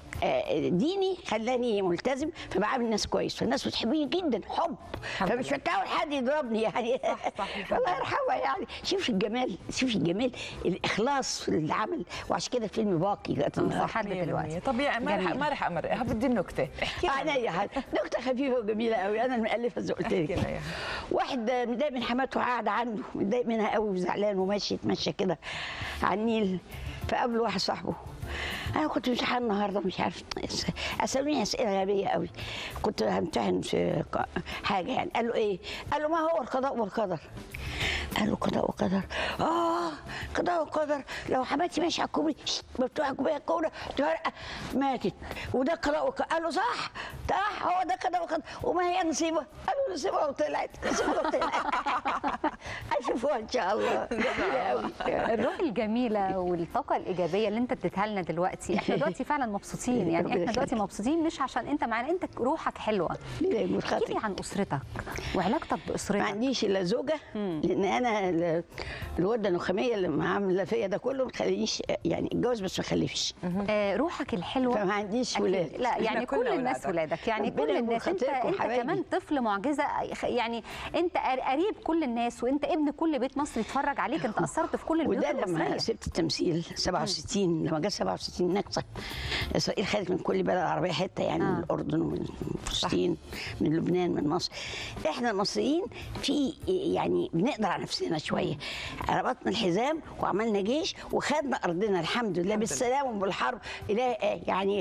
آآ ديني خلاني ملتزم فبعامل الناس كويس، فالناس بتحبني جدا حب، فمش بتحاول حد يضربني يعني. صح صح الله يرحمها يعني. شوف الجمال، شوف الجمال الاخلاص في العمل، وعشان كده الفيلم باقي لحد دلوقتي. طب ما ما رح امر بدي النكته احكي انا يا نكته خفيفه وجميله قوي انا المؤلفه زي قلت لك. واحد متضايق من حماته قاعده عنده متضايق منها قوي وزعلان وماشي يتمشى كده على النيل، فقابله واحد صاحبه. انا كنت امتحان النهارده مش عارف اسالوني اسئله غبيه قوي، كنت همتحن في حاجه يعني. قال له ايه؟ قال له ما هو القضاء والقدر؟ قال له قضاء وقدر. اه قضاء وقدر لو حماتي ماشيه على الكوبري مفتوحه كوبايه الكوره تفرقع ماتت، وده قضاء وقدر. قال له صح صح هو ده قضاء وقدر. وما هي نصيبه؟ قال له نصيبها وطلعت نصيبها وطلعت. اشوفوها ان شاء الله. الروح الجميله والطاقه الايجابيه اللي انت اديتها لنا دلوقتي، احنا دلوقتي فعلا مبسوطين يعني. احنا دلوقتي مبسوطين مش عشان انت معانا، انت روحك حلوه. احكي لي عن اسرتك وعلاقتك باسرتك. ما عنديش الا زوجه، لان انا الوده النخاميه اللي عامله فيا ده كله ما تخلينيش يعني اتجوز بس ما اخلفش. آه روحك الحلوه فما عنديش ولاد. لا يعني كل الناس ولادك يعني كل الناس. انت انت كمان طفل معجزه يعني. انت قريب كل الناس وانت ابن كل بيت مصري يتفرج عليك. انت اثرت في كل البيوت المصريه. وده لما سبت التمثيل سبعة وستين، لما جت سبعة وستين نكسه اسرائيل خدت من كل بلد عربيه حته يعني. آه. من الاردن ومن فلسطين من لبنان من مصر. احنا المصريين في يعني بنقدر على نفسنا شويه، ربطنا الحزام وعملنا جيش وخدنا ارضنا الحمد لله بالسلام وبالحرب. يعني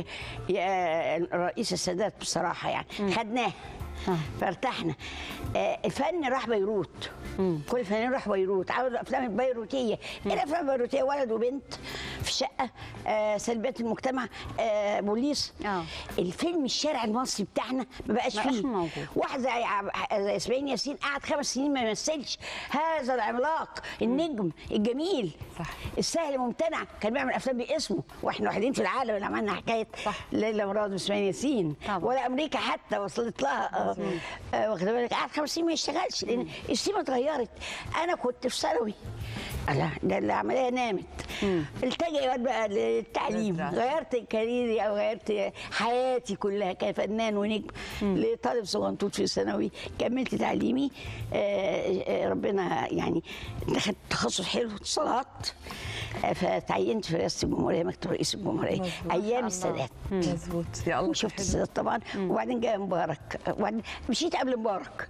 رئيس السادات بصراحه يعني خدناه فارتحنا. الفن راح بيروت. مم. كل الفنانين راحوا بيروت، عملوا الافلام البيروتيه. ايه الافلام البيروتيه؟ ولد وبنت في شقه، آه سلبيات المجتمع، آه بوليس. أوه. الفيلم الشارع المصري بتاعنا ما بقاش فيه موجود. واحد زي اسماعيل ياسين قعد خمس سنين ما يمثلش. هذا العملاق النجم الجميل صح. السهل ممتنع كان بيعمل افلام باسمه، واحنا الوحيدين في العالم اللي عملنا حكايه ليلى مراد واسماعيل ياسين. طبعا. ولا امريكا حتى وصلت لها. آه واخده بالك؟ قعد خمس سنين ما يشتغلش لان السينما اتغيرت. انا كنت في ثانوي لا ده العمليه نامت. التجأت بقى للتعليم، غيرت كاريري او غيرت حياتي كلها كفنان ونجم لطالب صغنطوط في ثانوي. كملت تعليمي. آه ربنا يعني دخلت تخصص حلو اتصالات. فتعينت في رئاسه الجمهوريه، مكتب رئيس الجمهوريه ايام السادات. مظبوط يا الله. وشفت السادات طبعا. وبعدين جاء مبارك، وبعدين مشيت قبل مبارك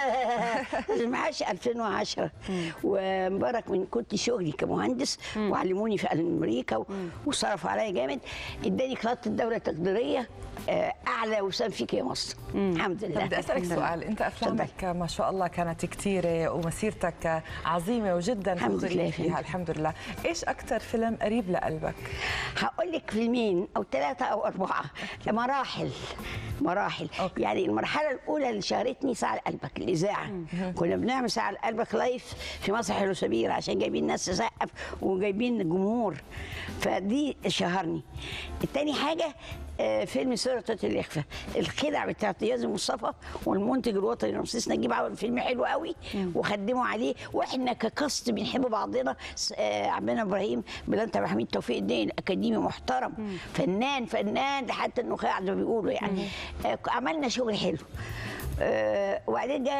المعاش ألفين وعشرة. ومبارك من كنت شغلي كمهندس وعلموني في امريكا وصرفوا عليا جامد، اداني قياده الدوله التقديريه اعلى وسام فيك يا مصر. الحمد لله. بدي اسالك سؤال، انت افلامك ما شاء الله كانت كثيره ومسيرتك عظيمه وجدا فخورين فيها الحمد لله، ايش اكثر فيلم قريب لقلبك؟ هقول لك فيلمين او ثلاثه او اربعه، مراحل مراحل. أوكي. يعني المرحله الاولى اللي شهرتني ساعه لقلبك الاذاعه. كنا بنعمل ساعه لقلبك لايف في مسرح الوسبير عشان جايبين ناس تسقف وجايبين جمهور، فدي شهرني. الثاني حاجه فيلم سرطة الإخفاء، الخدع بتاعت ياسر مصطفى والمنتج الوطني رمسيس نجيب عمل فيلم حلو قوي وخدموا عليه، واحنا ككاست بنحب بعضنا. عمنا ابراهيم بلانت عبد الحميد توفيق الدين اكاديمي محترم، مم. فنان فنان حتى النخاع زي ما بيقولوا يعني. مم. عملنا شغل حلو. أه وبعدين جاء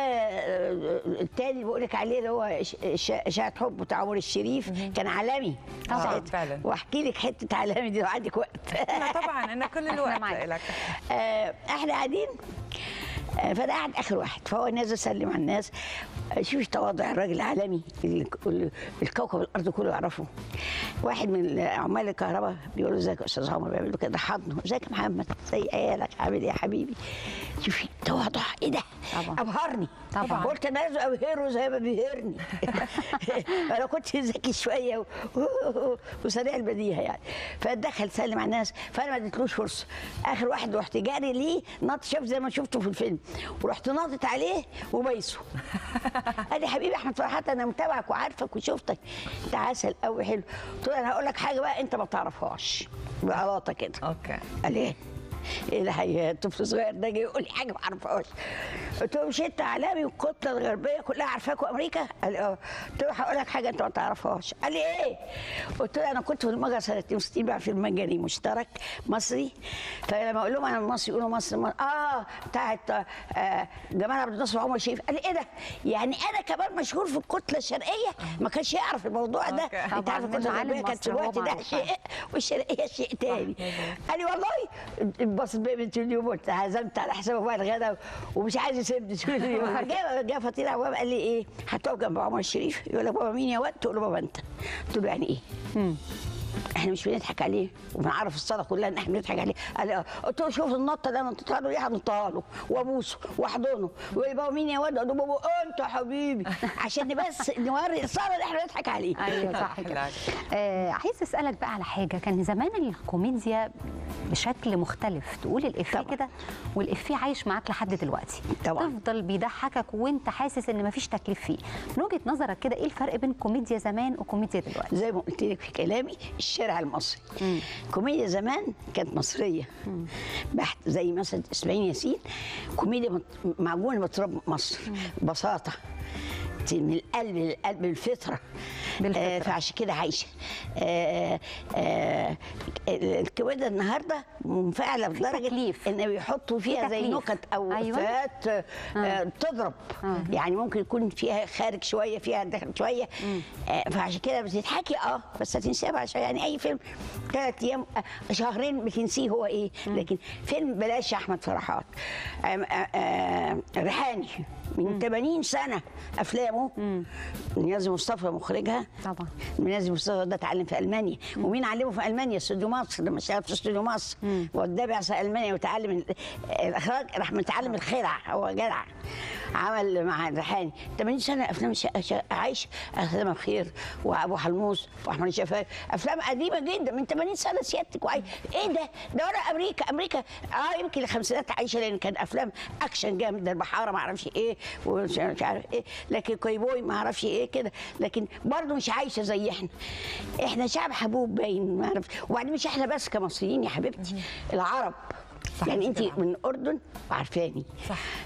التاني اللي بقول لك عليه اللي هو اشاعه حب بتاع عمر الشريف، كان عالمي طبعا فعلا. واحكي لك حته عالمي دي لو عندك وقت. لا طبعا انا كل الوقت لك. أه احنا قاعدين، فانا قاعد اخر واحد، فهو نازل سلم على الناس. شوفي تواضع الراجل عالمي، الكوكب الارض كله يعرفه. واحد من عمال الكهرباء بيقول له ازيك يا استاذ عمر، بيعمل له كده حضنه، ازيك يا محمد، زي عيالك، عامل ايه يا حبيبي. شوفي تواضع، ايه ده؟ ابهرني طبعا. قلت انا لازم ابهره زي ما بيهرني. انا كنت ذكي شويه وسريع البديهه يعني. فدخل سلم على الناس، فانا ما اديتلوش فرصه. اخر واحد رحت جاري ليه نط، شاف زي ما شفته في الفيلم، ورحت ناطط عليه وبايسه. قال لي حبيبي احمد فرحات انا متابعك وعارفك وشفتك، انت عسل قوي حلو. قلت له انا هقول لك حاجه بقى انت ما تعرفهاش بغلاطه كده. اوكي. قال ايه؟ ايه الحقيقه الطفل صغير ده جاي يقول لي حاجه ما اعرفهاش. قلت له مش انت عالمي والكتله الغربيه كلها عارفاك وامريكا؟ قال لي اه. قلت له هقول لك حاجه انت ما تعرفهاش. قال لي ايه؟ قلت له انا كنت في المجر سنه اثنين وستين بقى فيلم مجاني مشترك مصري، فلما اقول لهم انا مصري يقولوا مصر, مصر. اه بتاعت آه جمال عبد الناصر وعمر شريف. قال لي ايه ده؟ يعني انا كمان مشهور في الكتله الشرقيه؟ ما كانش يعرف الموضوع ده. انت عارف الكتله الغربيه كانت في الوقت ده شيء والشرقيه شيء تاني. قال لي والله بص بنت اليوم عزمت على حساب ابويا الغدا ومش عايز يسيبني طول اليوم. جاء جاء فطير عوام قال لي ايه؟ هتقف جنب عمر الشريف يقول لك بابا مين يا واد؟ تقول له بابا انت. قلت له يعني ايه؟ امم احنا مش بنضحك عليه وبنعرف الصلاه كلها ان احنا بنضحك عليه. قال لي اه. قلت له شوف النطه اللي انا نطيتها له دي هنطها له وابوسه واحضنه ويقول لي بابا مين يا واد؟ اقول له بابا انت يا حبيبي، عشان بس نوري الصلاه اللي احنا بنضحك عليه. ايوه صح كده. آه عايز اسالك بقى على حاجه، كان زمان الكوميديا بشكل مختلف، تقول الافيه كده والافيه عايش معاك لحد دلوقتي طبعا، تفضل بيضحكك وانت حاسس ان مفيش تكليف فيه. من وجهه نظرك كده ايه الفرق بين كوميديا زمان وكوميديا دلوقتي؟ زي ما قلت لك في كلامي الشارع المصري. مم. كوميديا زمان كانت مصريه مم. بحت، زي مثلا اسماعيل ياسين كوميديا معجونه بتراب مصر. مم. بساطه من القلب للقلب الفطره. آه فعشان كده عايشه. آه آه الكوميديا النهارده منفعله بدرجه ان بيحطوا فيها زي نكت او افيهات. أيوة. آه تضرب. آه. يعني ممكن يكون فيها خارج شويه فيها داخل شويه. آه فعشان كده بتضحكي اه بس هتنسيها بقى، يعني اي فيلم ثلاث ايام آه شهرين بتنسيه هو ايه. مم. لكن فيلم بلاش احمد فرحات آه آه ريحاني من ثمانين سنه افلامه. نيازي مصطفى مخرجها طبعا. نيازي مصطفى ده اتعلم في المانيا. مم. ومين علمه في المانيا؟ استوديو مصر، لما اشتغل في استوديو مصر وده بعث المانيا وتعلم الاخراج، راح متعلم الخدع، هو جدع. عمل مع الريحاني ثمانين سنه افلام عايش اخدمها بخير وابو حلموس واحمد الشفاعي، افلام قديمه جدا من ثمانين سنه سيادتك. وعايش ايه ده؟ ده ورا امريكا امريكا اه يمكن الخمسينات عايشه لان كان افلام اكشن جامد، البحاره ما اعرفش ايه ومش عارف ايه، لكن كويبوي ما اعرفش ايه كده، لكن برضه مش عايشه زي احنا. احنا شعب حبوب باين ما اعرف. وبعدين مش احنا بس كمصريين يا حبيبتي، العرب. صح يعني انت من الاردن وعارفاني. صح.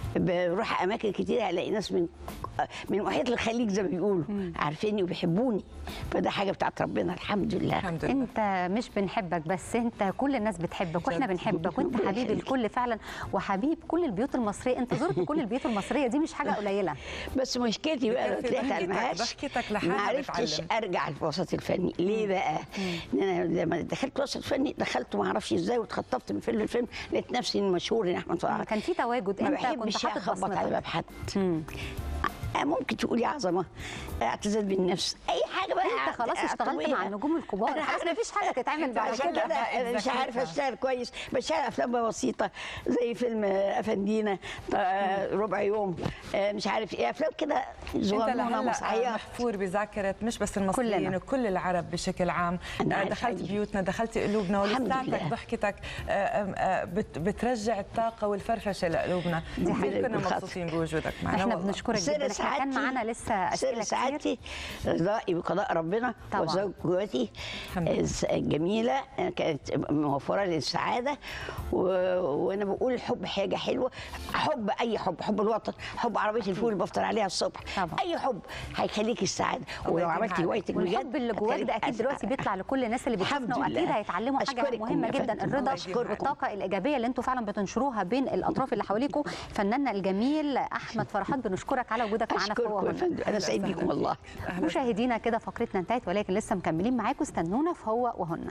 بروح اماكن كتير هلاقي ناس من من محيط الخليج زي ما بيقولوا عارفيني وبيحبوني، فده حاجه بتاعت ربنا الحمد لله. الحمد لله. انت مش بنحبك بس، انت كل الناس بتحبك واحنا بنحبك، وانت حبيب الكل فعلا وحبيب كل البيوت المصريه. انت زرت كل البيوت المصريه، دي مش حاجه قليله. بس مشكلتي بقى طلعت على المعاش ما عرفتش ارجع الوسط الفني. ليه بقى؟ ان انا لما دخلت وسط فني دخلت ما اعرفش ازاي واتخطفت من فيلم لفيلم، لقيت نفسي مشهور احمد فؤاد. كان في تواجد، ما انت كنت بحبش حاطط اخبط على باب حد. مم. ممكن تقولي عظمه، اعتزاز بالنفس، اي حاجه بقى. انت خلاص اشتغلت مع النجوم الكبار، خلاص مفيش حاجه تتعمل بعد كده. انا مش عارفه اشتغل كويس، بشتغل افلام بسيطه زي فيلم افندينا، ربع يوم، مش عارف ايه، افلام كده صغيره مسرحيات. محفور بذاكره مش بس المصريين وكل العرب بشكل عام. دخلت بيوتنا، دخلت قلوبنا، ولساتك ضحكتك بترجع الطاقه والفرفشه لقلوبنا. كنا مبسوطين بوجودك معنا. احنا بنشكرك جدا. كان معانا لسه اسئله سعادتي رضائي بقضاء ربنا وزوجتي الجميله كانت موفره للسعاده. و... وانا بقول الحب حاجه حلوه، حب اي حب، حب الوطن، حب عربيه الفول اللي بفطر عليها الصبح طبعا. اي حب هيخليكي السعاده، ولو عملتي هوايتك بجد الحب اللي جواك ده اكيد دلوقتي بيطلع لكل الناس اللي بتشوفنا، واكيد هيتعلموا حاجه مهمه جدا، الرضا والطاقه الايجابيه اللي انتم فعلا بتنشروها بين الاطراف اللي حواليكم. فناننا الجميل احمد فرحات، بنشكرك على وجودك معانا في هو هنا. انا سعيد بيكم والله. مشاهدينا كده فقرتنا انتهت، ولكن لسه مكملين معاكم، استنونا في هو وهن.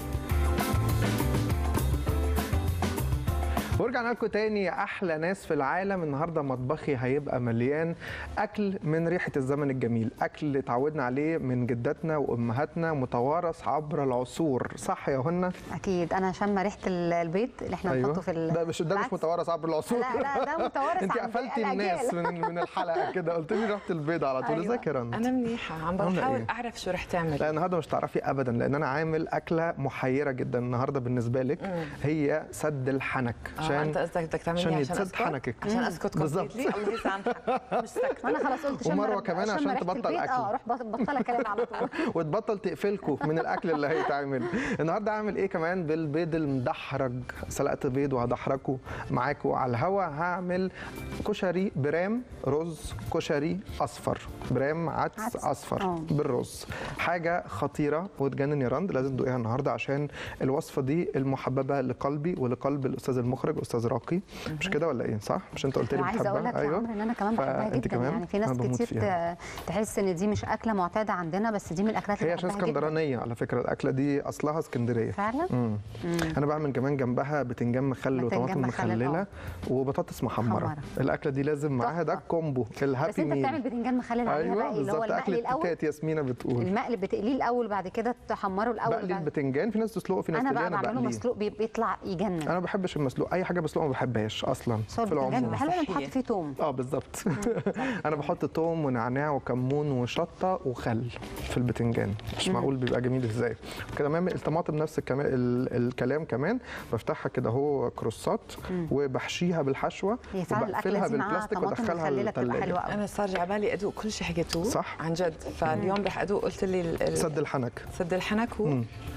ورجعنا لكم تاني. احلى ناس في العالم. النهارده مطبخي هيبقى مليان اكل من ريحه الزمن الجميل، اكل اللي اتعودنا عليه من جداتنا وامهاتنا، متوارث عبر العصور، صح يا هنا؟ اكيد. انا شامه ريحه البيض اللي احنا أيوة. بنحطه في ده مش ده مش متوارث عبر العصور. لا لا ده متوارث. انت قفلتي الناس من من الحلقه كده، قلت لي ريحه البيض على طول. ازيك يا رنا؟ انا منيحه، عم بحاول اعرف شو رح تعمل. لا النهارده مش تعرفي ابدا، لان انا عامل اكله محيره جدا النهارده بالنسبه لك. مم. هي سد الحنك. عشان انت قصدك بدك تعملي عشان يتسد حنكك، عشان اسكت كومبليتلي. الله يسامحك مش ساكته. انا خلاص قلت ومروه كمان عشان تبطل اكل. اه اروح بطل كلام على طول وتبطل تقفلكم من الاكل اللي هيتعمل النهارده. هعمل ايه كمان بالبيض المدحرج؟ سلقت بيض وهدحرجه معاكم على الهوا. هعمل كشري برام رز، كشري اصفر برام عدس, عدس. اصفر أوه. بالرز. حاجه خطيره وتجنن يا رند، لازم تدوقيها النهارده عشان الوصفه دي المحببه لقلبي ولقلب الاستاذ المخرج استاذ راقي. مش كده ولا ايه؟ صح؟ مش انت قلت لي بتحبها؟ عايزه اقول لك أيوة. يا عمرو ان انا كمان بحبها جدا. كمان يعني في ناس كتير تحس ان دي مش اكله معتاده عندنا، بس دي من الاكلات اللي هي عشان اسكندرانيه على فكره. الاكله دي اصلها اسكندريه فعلا. مم. مم. انا بعمل كمان جنبها بتنجان مخلل وطماطم مخلله وبطاطس محمره. الاكله دي لازم معاها ده الكومبو الهابي. بس انت بتعمل بتنجان مخلل عليها أيوة بقى اللي هو المقلي الاول. اكله ياسمينه بتقول المقلب بتقليه الاول بعد كده تحمره الاول. بقلي البتنجان، في ناس تسلقه في ناس تقليه. انا بقى بعمله مسلوق بيطلع يجنن. انا ما بحبش المسلوق، اي حاجه مسلوقه ما بحبهاش اصلا في العموم. حلو لما تحط فيه توم. اه بالظبط. انا بحط توم ونعناع وكمون وشطه وخل في البتنجان، مش معقول بيبقى جميل ازاي. وكمان الطماطم نفس الكلام الكلام كمان بفتحها كده اهو كروسات وبحشيها بالحشوه وبقفلها بالبلاستيك وادخلها الثلاجه. انا صار على بالي ادوق كل شيء حكيتوه صح عن جد، فاليوم رح ادوق. قلت لي سد الحنك. سد الحنك هو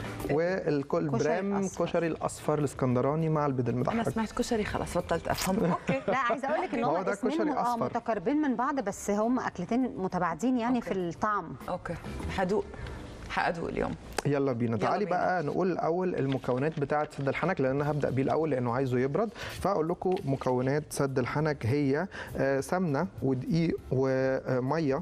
والكل برام كشري الاصفر الاسكندراني مع البيض المدحرج. انا سمعت كشري خلاص بطلت افهم. اوكي. لا عايزه اقول لك ان هم اسمين متقاربين من بعض، بس هم اكلتين متباعدين يعني أوكي. في الطعم. اوكي هدوق حادوق اليوم. يلا بينا. تعالي بينا. بقى نقول الاول المكونات بتاعه سد الحنك، لان انا هبدا بيه الاول لانه عايزه يبرد. فاقول لكم مكونات سد الحنك هي سمنه ودقيق وميه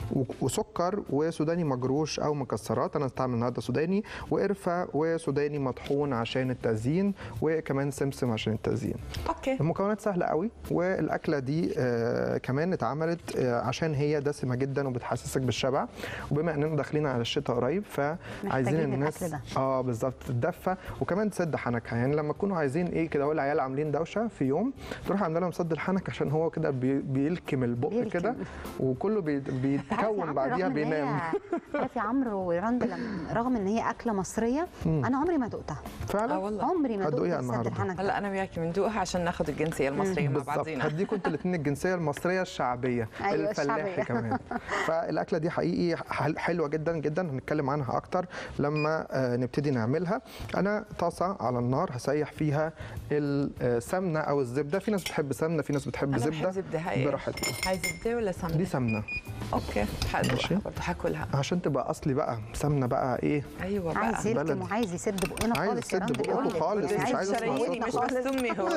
وسكر وسوداني مجروش او مكسرات. انا هستعمل النهارده سوداني، وقرفه وسوداني مطحون عشان التزيين، وكمان سمسم عشان التزيين. اوكي. المكونات سهله قوي، والاكله دي كمان اتعملت عشان هي دسمه جدا وبتحسسك بالشبع، وبما اننا داخلين على الشتاء قريب فعايزين الناس اه بالظبط تتدفى وكمان تسد حنكها. يعني لما تكونوا عايزين ايه كده، هو العيال عاملين دوشه في يوم تروح عامله لهم سد الحنك عشان هو كده بي بيلكم البق كده وكله بي بيتكون بعديها بينام. عارف يا عمرو ورند، رغم ان هي اكله مصريه مم. انا عمري ما دقتها فعلا. اه والله عمري ما دقت سد الحنك. هلا انا وياكي بندوقها عشان ناخذ الجنسيه المصريه مع بعضينا. هديكم انتوا الاثنين الجنسيه المصريه الشعبيه. أيوة الفلاحي كمان. فالاكله دي حقيقي حلوه جدا جدا، هنتكلم عنها اكتر لما نبتدي نعملها. انا طاسه على النار هسيح فيها السمنه او الزبده، في ناس بتحب سمنه في ناس بتحب زبده، براحتكم. هاي زبده ولا سمنه؟ دي سمنه. اوكي حلو، برضه هاكلها عشان تبقى اصلي بقى سمنه بقى ايه. ايوه بقى عايز يلكم وعايز يسد بقنا خالص، عايز يسد بقكم خالص، مش عايز اسمع مش بسمي هو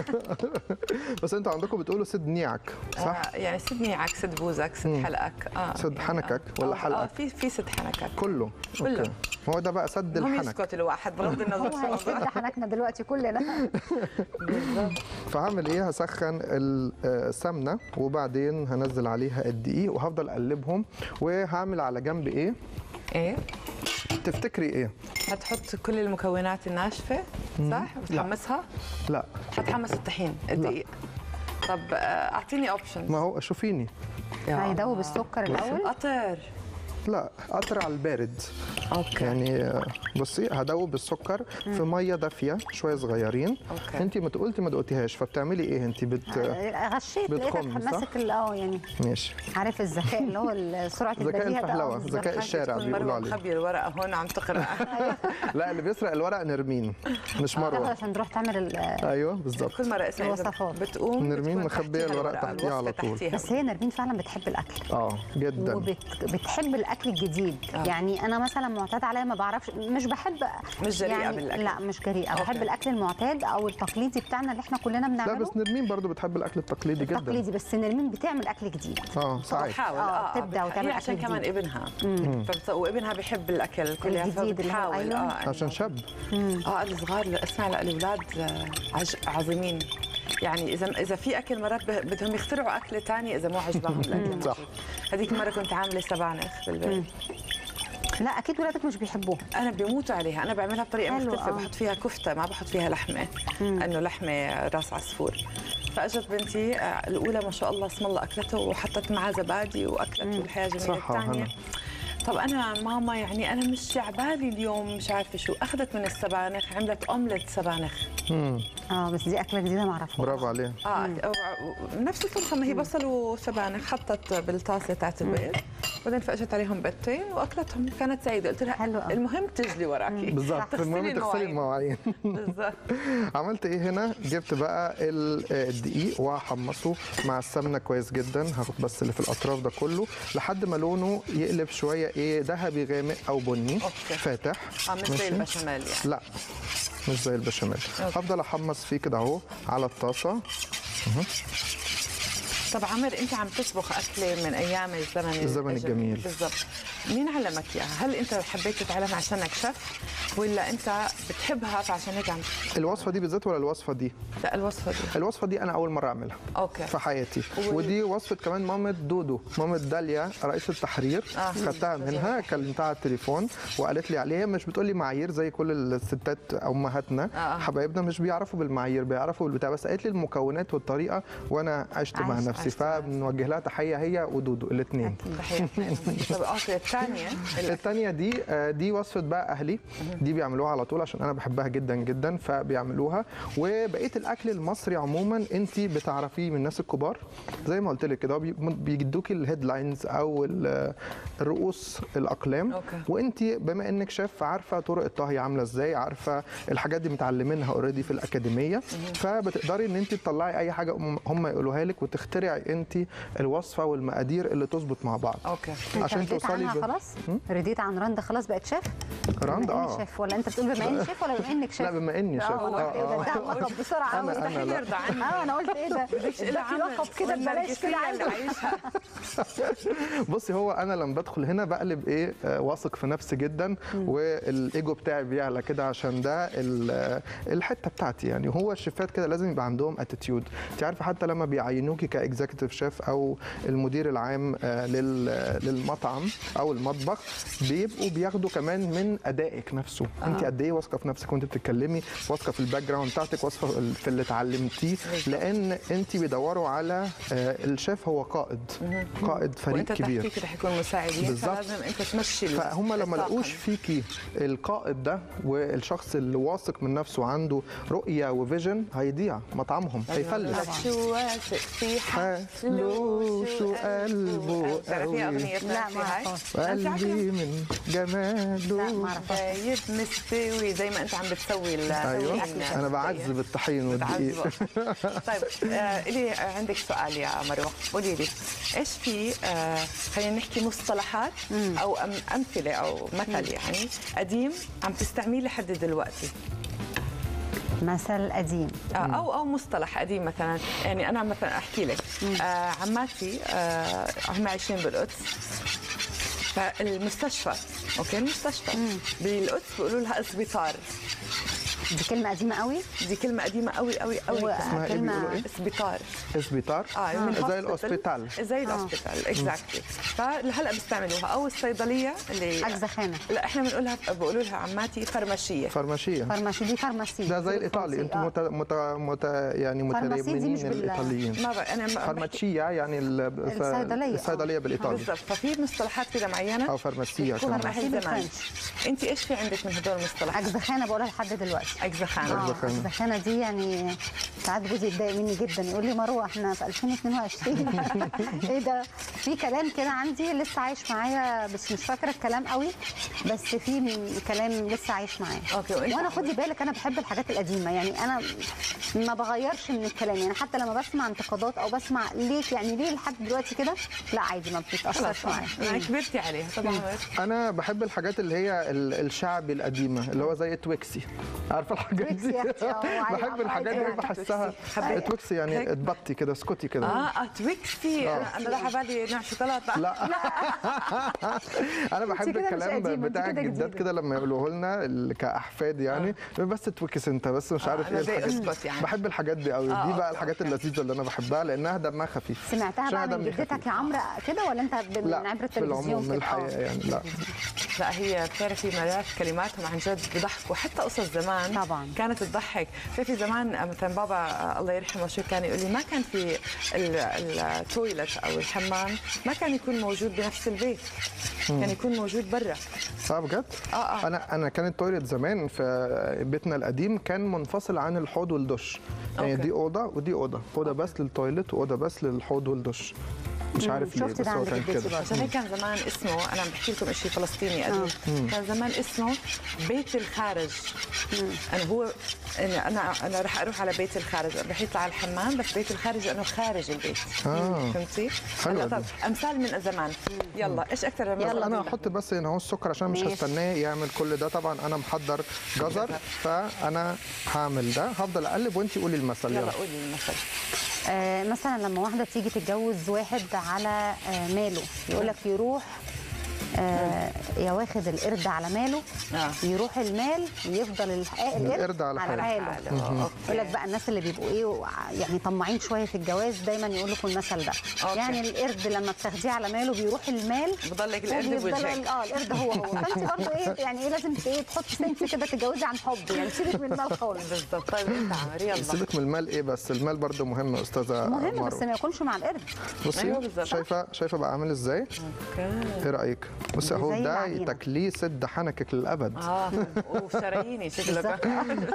بس انتوا عندكم بتقولوا سد نيعك صح؟ آه يعني سد نيعك، سد بوزك، سد حلقك. اه سد حنكك آه. ولا حلقك؟ اه في في سد حنكك كله. كله اوكي، هو ده بقى سد الحنك. هم يسكت الواحد بغض النظر هو هيسد حنكنا دلوقتي كلنا. بالظبط. فهعمل ايه؟ هسخن السمنه وبعدين هنزل عليها الدقيق وهفضل اقلبهم، وهعمل على جنب ايه؟ ايه؟ تفتكري ايه؟ هتحط كل المكونات الناشفه صح؟ وتحمصها؟ لا هتحمص الطحين الدقيق. طب اعطيني اوبشن. ما هو شوفيني هيدوب السكر الاول. قطر لا قطر على البارد. اوكي. يعني بصي هدوب السكر في ميه دافيه شويه صغيرين. اوكي. انت ما قلتي ما دقتيهاش، فبتعملي ايه انت؟ بت غشيت لقيتك ماسك اه يعني ماشي. عارف الذكاء اللي هو سرعه البديهه، ذكاء الفهلوه، ذكاء الشارع بيقولوا عليه. مخبي الورقه هون عم تقرا. لا اللي بيسرق الورق نرمين مش مروه، عشان تروح تعمل. ايوه بالظبط. كل مره اسمع بتقوم نرمين مخبيه الورق تحتيها على طول. بس هي نرمين فعلا بتحب الاكل اه جدا، وبتحب الاكل الجديد. آه. يعني انا مثلا معتاد عليا ما بعرفش، مش بحب، مش جريئه يعني بالاكل. لا مش جريئه، بحب الاكل المعتاد او التقليدي بتاعنا اللي احنا كلنا بنعمله. لا بس نرمين برضو بتحب الاكل التقليدي جدا. التقليدي، بس نرمين بتعمل اكل جديد. اه ساعات بتحاول اه تبدا وتعمل اكل عشان جديد. كمان ابنها فبت... وابنها بيحب الاكل الجديد بتحاول. أيوة. اه عشان شاب. اه الصغار اسمع الاولاد عج... عظيمين. يعني اذا اذا في اكل مرات بدهم يخترعوا اكله ثانيه اذا مو عجبهم الاكل. صح. هذيك المره كنت عامله سبانخ بالبيت. لا اكيد ولادك مش بيحبوها. انا بيموتوا عليها، انا بعملها بطريقه مختلفه. آه. بحط فيها كفته، ما بحط فيها لحمه، انه لحمه راس عصفور. فاجت بنتي الاولى ما شاء الله اسم الله اكلته وحطت معها زبادي واكلته الحياه جميله. الثانيه طب انا ماما يعني انا مش عبالي اليوم مش عارفه شو، اخذت من السبانخ عملت اومليت سبانخ. امم اه بس دي اكله جديده ما اعرفها. برافو عليها. اه نفس الطبخه، ما هي بصل وسبانخ، حطت بالطاسه تاعت البيض بعدين فاجت عليهم بيضتين واكلتهم، كانت سعيده. قلت لها حلو. المهم تجلي وراكي. بالظبط، المهم تغسلي المواعين. بالظبط. عملت ايه هنا؟ جبت بقى الدقيق وهحمصه مع السمنه كويس جدا، هاخد بس اللي في الاطراف ده كله لحد ما لونه يقلب شويه ايه ذهبي غامق او بني. أوكي. فاتح. اه مش زي البشاميل يعني. لا مش زي البشاميل. هفضل احمص فيه كده اهو على الطاسه. أه. طب عمر انت عم تطبخ اكله من ايام الزمن الزمن الجميل. بالضبط. مين علمك اياها؟ هل انت حبيت تتعلم عشانك شيف ولا انت بتحبها فعشان هيك عم الوصفه دي بالذات ولا الوصفه دي؟ لا الوصفه دي. الوصفه دي انا اول مره اعملها. اوكي. في حياتي. و... ودي وصفه كمان مامة دودو، مامة داليا رئيسه التحرير. آه. خدتها منها، كلمتها على التليفون وقالت لي عليها. مش بتقول لي معايير زي كل الستات امهاتنا. آه. حبايبنا مش بيعرفوا بالمعايير، بيعرفوا بالبتاع، بس قالت لي المكونات والطريقه وانا عشت مع نفسي. فبنوجه لها تحيه هي ودودو الاثنين. تحيه. طب اوكي الثانيه الثانيه دي دي وصفه بقى اهلي، دي بيعملوها على طول عشان انا بحبها جدا جدا فبيعملوها. وبقيه الاكل المصري عموما انت بتعرفيه من الناس الكبار زي ما قلت لك كده، بيدوكي الهيدلاينز او الرؤوس الاقلام. أوكي. وانت بما انك شيف عارفه طرق الطهي عامله ازاي، عارفه الحاجات دي متعلمينها اوريدي في الاكاديميه، فبتقدري ان انت تطلعي اي حاجه هم يقولوها لك وتخترعي انت الوصفه والمقادير اللي تظبط مع بعض. اوكي. عشان توصلي ب... خلاص رديت عن رندا خلاص بقت شيف. رندا اه شيف ولا انت بتقول بما اني شيف ولا بما انك شيف؟ لا بما اني شيف. اه اه اه لقب بسرعه قوي. انا انا يرضى عني. اه انا قلت ايه ده؟ ده في لقب كده ببلاش كده عايزه اعيشها. بصي هو انا لما بدخل هنا بقلب ايه واثق في نفسي جدا، والايجو بتاعي بيعلى كده عشان ده الحته بتاعتي. يعني هو الشيفات كده لازم يبقى عندهم اتيتيود. انت عارفه حتى لما بيعينوكي كاكزيكتيف شيف او المدير العام للمطعم او المطبخ، بيبقوا بياخدوا كمان من ادائك نفسه. آه. انت قد ايه واثقه في نفسك وانت بتتكلمي، واثقه في الباك جراوند بتاعتك، واثقه في اللي اتعلمتيه، لان انت بيدوروا على الشيف هو قائد. مم. قائد فريق وانت كبير. وانت تحتيك رح يكونوا مساعدين، فلازم انت تمشي. فهم لما لقوش فيكي القائد ده والشخص اللي واثق من نفسه عنده رؤيه وفيجن، هيضيع مطعمهم، هيفلس. شو واثق في حلو شو قلبه قوي. لا ما قلبي من جماله دايب مستوي زي ما انت عم بتسوي. ايوه انا بعذب الطحين والدقيق. طيب آه لي عندك سؤال يا مروه، قولي لي ايش في آه خلينا نحكي مصطلحات مم. او امثله او مثل يعني قديم عم تستعمليه لحد دلوقتي؟ مثل قديم او او مصطلح قديم مثلا. يعني انا مثلا احكي لك آه عماتي آه هم عايشين بالقدس، فالمستشفى اوكي المستشفى مم. بالقدس بيقولوا لها اسبيطار. دي كلمة قديمة قوي؟ دي كلمة قديمة قوي قوي قوي. اسمها كلمة ايه؟ اسبيطار. اسبيطار؟ اه من زي الاوسبيتال. زي الاوسبيتال اكزاكتلي. فهلا بيستعملوها او الصيدلية اللي أجزخانة. لا احنا بنقولها بقولوا لها عماتي فرماشية. فرماشية. فرماشية دي فارماسي. ده زي الايطالي، انتم مت مت مت يعني مترجمين الايطاليين. ما بقى انا فرماشية يعني الصيدلية. الصيدلية بالايطالي. بالضبط. ففي مصطلحات كده معينة او فارماسية كمان. انت ايش في عندك من هدول المصطلحات؟ أجزخانة بقولها لحد دلوقتي. أجزخانة. أجزخانة دي يعني ساعات جوزي يتضايق مني جدا، يقول لي مروه احنا في ألفين واثنين وعشرين ايه ده؟ في كلام كده عندي لسه عايش معايا، بس مش فاكره الكلام قوي، بس في كلام لسه عايش معايا. اوكي. وانا خدي بالك انا بحب الحاجات القديمه، يعني انا ما بغيرش من الكلام، يعني حتى لما بسمع انتقادات او بسمع ليه يعني ليه لحد دلوقتي كده، لا عادي ما بتتاثرش معايا. انا كبرتي عليها طبعا. انا بحب الحاجات اللي هي الشعبي القديمه اللي هو زي تويكسي، عارفه الحاجات دي؟ بحب الحاجات دي بحسها تويكسي يعني اتبطي كده اسكتي كده. اه تويكسي انا راح بالي نوع شوكولاته. لا انا بحب الكلام بتاع الجدات كده لما يقولوه لنا كاحفاد يعني بس تويكس انت بس مش عارف ايه الحاجات. يعني بحب الحاجات دي قوي. دي بقى الحاجات اللذيذه اللي انا بحبها لانها دمها خفيف. سمعتها بقى من جدتك يا عمرو كده ولا انت من عبر التلفزيون؟ من الحقيقه يعني لا لا هي بتعرفي ملاف كلماتهم عن جد بضحكوا، حتى قصص زمان طبعا كانت تضحك. في زمان مثلا بابا الله يرحمه شو كان يقول لي ما كان في التويلت او الحمام ما كان يكون موجود بنفس البيت، كان يكون موجود برا. اه بجد؟ اه اه انا انا كان التويلت زمان في بيتنا القديم كان منفصل عن الحوض والدش، يعني أوكي. دي اوضه ودي اوضه، اوضه بس للتويلت واوضه بس للحوض والدش. مش عارف ليه بس هو كان كده. عشان هيك كان زمان اسمه، انا عم بحكي لكم شيء فلسطيني قديم، كان زمان اسمه بيت الخارج. مم. انا هو انا انا انا رح اروح على بيت الخارج، رح يطلع الحمام بس بيت الخارج انه خارج البيت. آه. فهمتي؟ هلا امثال من زمان. يلا ايش اكثر؟ يلا انا هحط بس هنا هو السكر عشان مش هستناه يعمل كل ده. طبعا انا محضر جزر فانا هعمل ده، هفضل اقلب وانت قولي المثل. يلا قولي المثل. آه مثلا لما واحده تيجي تتجوز واحد على آه ماله، يقول لك يروح آه يا واخد القرد على ماله، آه. يروح المال يفضل القرد على حاله. يقول لك بقى الناس اللي بيبقوا ايه يعني طماعين شويه في الجواز دايما يقول لكم المثل ده. أوكي. يعني القرد لما بتاخديه على ماله بيروح المال بيضل لك القرد بوجهك. اه القرد هو هو فانت برضه ايه يعني ايه لازم ايه تحطي سنس كده تتجوزي عن حب، يعني سيبك من المال خالص. بالظبط. طيب انت عمري يلا سيبك من المال ايه بس المال برضه مهم يا استاذه مهم مروة. بس ما يكونش مع القرد. بصي أيوة شايفه شايفه بقى عامل ازاي؟ اوكي ايه رايك؟ بصي اهو ده تكليه سد حنكك للابد. اه وشراييني شكلك.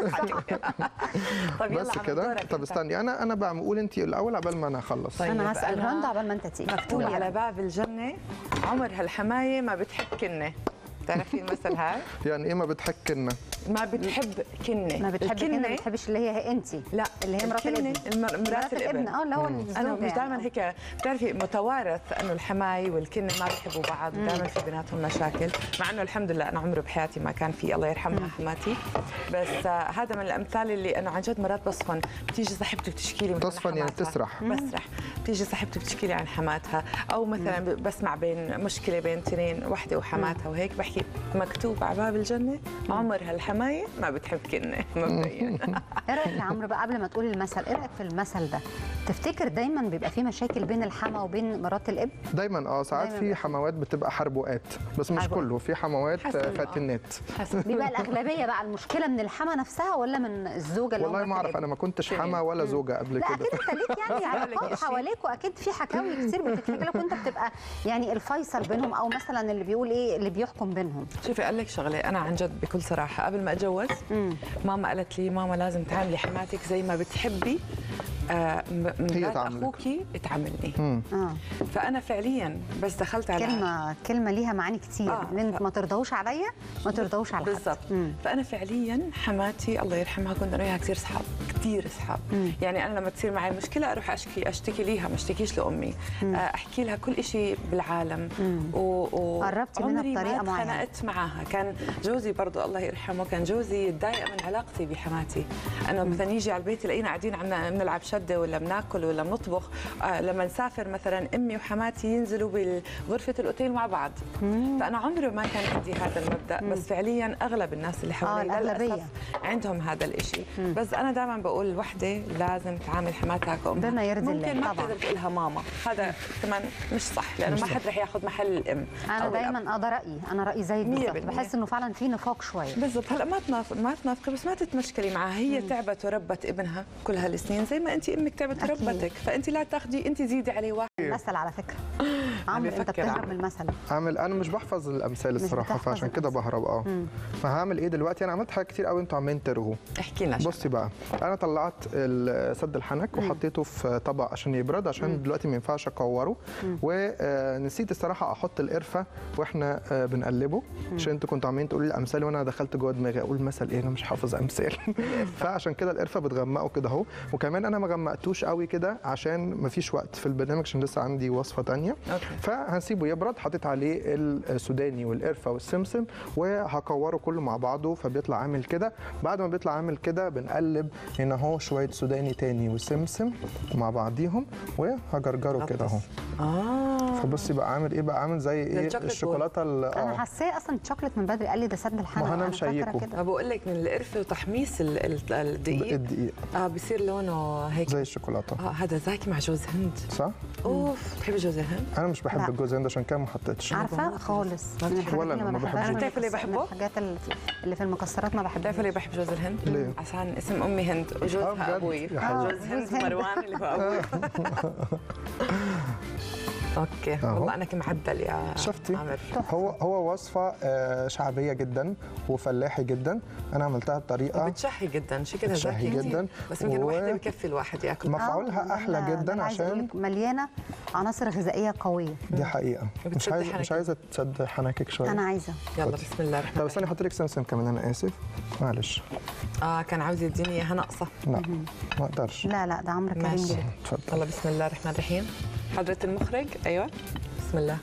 طب يلا بس كده. طب استني انا انا بقول انت الاول قبل ما انا اخلص. طيب انا هسال رندا قبل ما انت تيجي. مكتوب على باب الجنه عمر هالحمايه ما بتحب كنه. بتعرفي المثل هاي؟ يعني ايه ما بتحب كنه؟ ما بتحب كنه. ما بتحب كنه ما بتحبش اللي هي انت. لا اللي هي مرات الابن. مرات الابن اه اللي هو الزوجه. انا مش دائما هيك بتعرفي متوارث انه الحماي والكنه ما بيحبوا بعض، دائما في بيناتهم مشاكل، مع انه الحمد لله انا عمري بحياتي ما كان في، الله يرحمها حماتي. بس آه هذا من الامثال اللي انا عن جد مرات بصفن، بتيجي صاحبتي بتشكي لي تصفن يعني تسرح. بسرح. بتيجي صاحبتي بتشكي لي عن حماتها، او مثلا بسمع بين مشكله بين تنين وحده وحماتها وهيك بحكي مكتوب على باب الجنه عمر هالحمايه ما بتحب كنه مبدئيا. ايه رايك يا عمرو بقى قبل ما تقولي المثل، ايه رايك في المثل ده؟ تفتكر دايما بيبقى في مشاكل بين الحما وبين مرات الاب؟ دايما اه ساعات في حموات بتبقى حربوقات بس مش حربوقات. كله في حموات فاتنات. بيبقى الاغلبيه بقى المشكله من الحما نفسها ولا من الزوجه اللي والله ما اعرف، انا ما كنتش حما ولا زوجه قبل كده. لا اكيد انت ليك يعني علاقات حواليك واكيد في حكاوي كتير بتتحكي لك وانت بتبقى يعني الفيصل بينهم او مثلا اللي بيقول ايه اللي بيحكم بينهم. شوفي اقول لك شغله، انا عن جد بكل صراحه قبل ما اتجوز ماما قالت لي ماما لازم تعاملي حماتك زي ما بتحبي آه مرات اخوكي تعاملني. اه فانا فعليا بس دخلت على كلمه كلمه ليها معاني كتير. آه. ان انت ما ترضوش عليا ما ترضوش على حد. بالضبط. فانا فعليا حماتي الله يرحمها كنت انا وياها كثير اصحاب كثير اصحاب. يعني انا لما تصير معي مشكله اروح اشكي اشتكي ليها ما اشتكيش لامي. آه احكي لها كل شيء بالعالم. و قربتي منها بطريقه معينه. خنقت معاها. كان جوزي برضه الله يرحمه كان جوزي يتضايق من علاقتي بحماتي. انا مثلا يجي على البيت يلاقينا قاعدين عم بنلعب شده ولا بناكل ولا بنطبخ. آه لما نسافر مثلا امي وحماتي ينزلوا بغرفه الاوتيل مع بعض. مم. فانا عمري ما كان عندي هذا المبدا. مم. بس فعليا اغلب الناس اللي حوالي آه للاسف عندهم هذا الشيء. بس انا دائما بقول الوحده لازم تعامل حماتها كأمها. بما يرضي الله. ممكن ما بتقدر تقولها ماما، هذا كمان مش صح لانه ما حد رح ياخذ محل الام. انا دائما اه ده رايي، انا رايي زيك بالضبط. بحس انه فعلا في نفاق شويه. بالضبط. هلا ما تناف... ما تنافقي بس ما تتمشكلي معها. هي مم. تعبت وربت ابنها كل هالسنين زي ما انت امك تعبت وربتك، فانت لا تاخذي انت زيدي عليه واحد. المثل على فكره عمرو انت بتهرب من المثل. اعمل انا مش بحفظ الامثال الصراحه فعشان كده بهرب. اه فهعمل ايه دلوقتي؟ انا عملت حاجات كتير قوي انتوا عمالين ترغوا. احكي لنا. بصي بقى انا طلعت سد الحنك مم. وحطيته في طبق عشان يبرد عشان مم. دلوقتي ما ينفعش اكوره. ونسيت الصراحه احط القرفه واحنا بنقلبه عشان انتوا كنتوا عمالين تقولوا لي امثال وانا دخلت جوه دماغي اقول مثل ايه انا مش حافظ امثال. فعشان كده القرفه بتغمقه كده اهو. وكمان انا ما غمقتوش قوي كده عشان ما فيش وقت في البرنامج عشان لسه عندي وصفه ثانيه. فهنسيبه يبرد. حطيت عليه السوداني والقرفه والسمسم وهكوره كله مع بعضه فبيطلع عامل كده. بعد ما بيطلع عامل كده بنقلب هنا اهو شويه سوداني تاني وسمسم مع بعضيهم وهجرجره كده اهو. اه فبصي بقى عامل ايه بقى؟ عامل زي ايه الشوكولاته. اه انا حاساه اصلا الشوكليت من بدري قال لي ده سد الحنك. ما انا مشيكه. ما بقول لك من القرفه وتحميص الدقيق الدقيق اه بيصير لونه هيك زي الشوكولاته. اه هذا زاكي مع جوز هند. صح؟ اوف بتحبي جوز الهند؟ انا مش بحب الجوز هند عشان كده ما حطيتش. عارفه خالص من الحاجات ولا اللي ما بحبش. بتعرفي ليه بحبه؟ الحاجات اللي في المكسرات ما بحبهاش. بتعرفي ليه بحب جوز الهند؟ ليه؟ عشان اسم امي هند وجوزها ابوي. جوز هند مروان اللي هو ابوي. اوكي أوه. والله انك معدل يا شفتي عامر. هو هو وصفه شعبيه جدا وفلاحي جدا. انا عملتها بطريقه بتشهي جدا شكلها زاكي جدا بس يمكن و... واحده بكفي الواحد ياكل. مفعولها احلى جدا عشان مليانه عناصر غذائيه قوية. دي حقيقه. مش عايزه مش عايزه تسد حنكك شويه. انا عايزه. يلا بسم الله الرحمن الرحيم. طب استني احط لك سمسم كمان انا اسف معلش. اه كان عاوز يديني اياها ناقصه. لا ما اقدرش. لا لا ده عمرو كريم جدا. اتفضل. يلا بسم الله الرحمن الرحيم. حضرة المخرج ايوه بسم الله.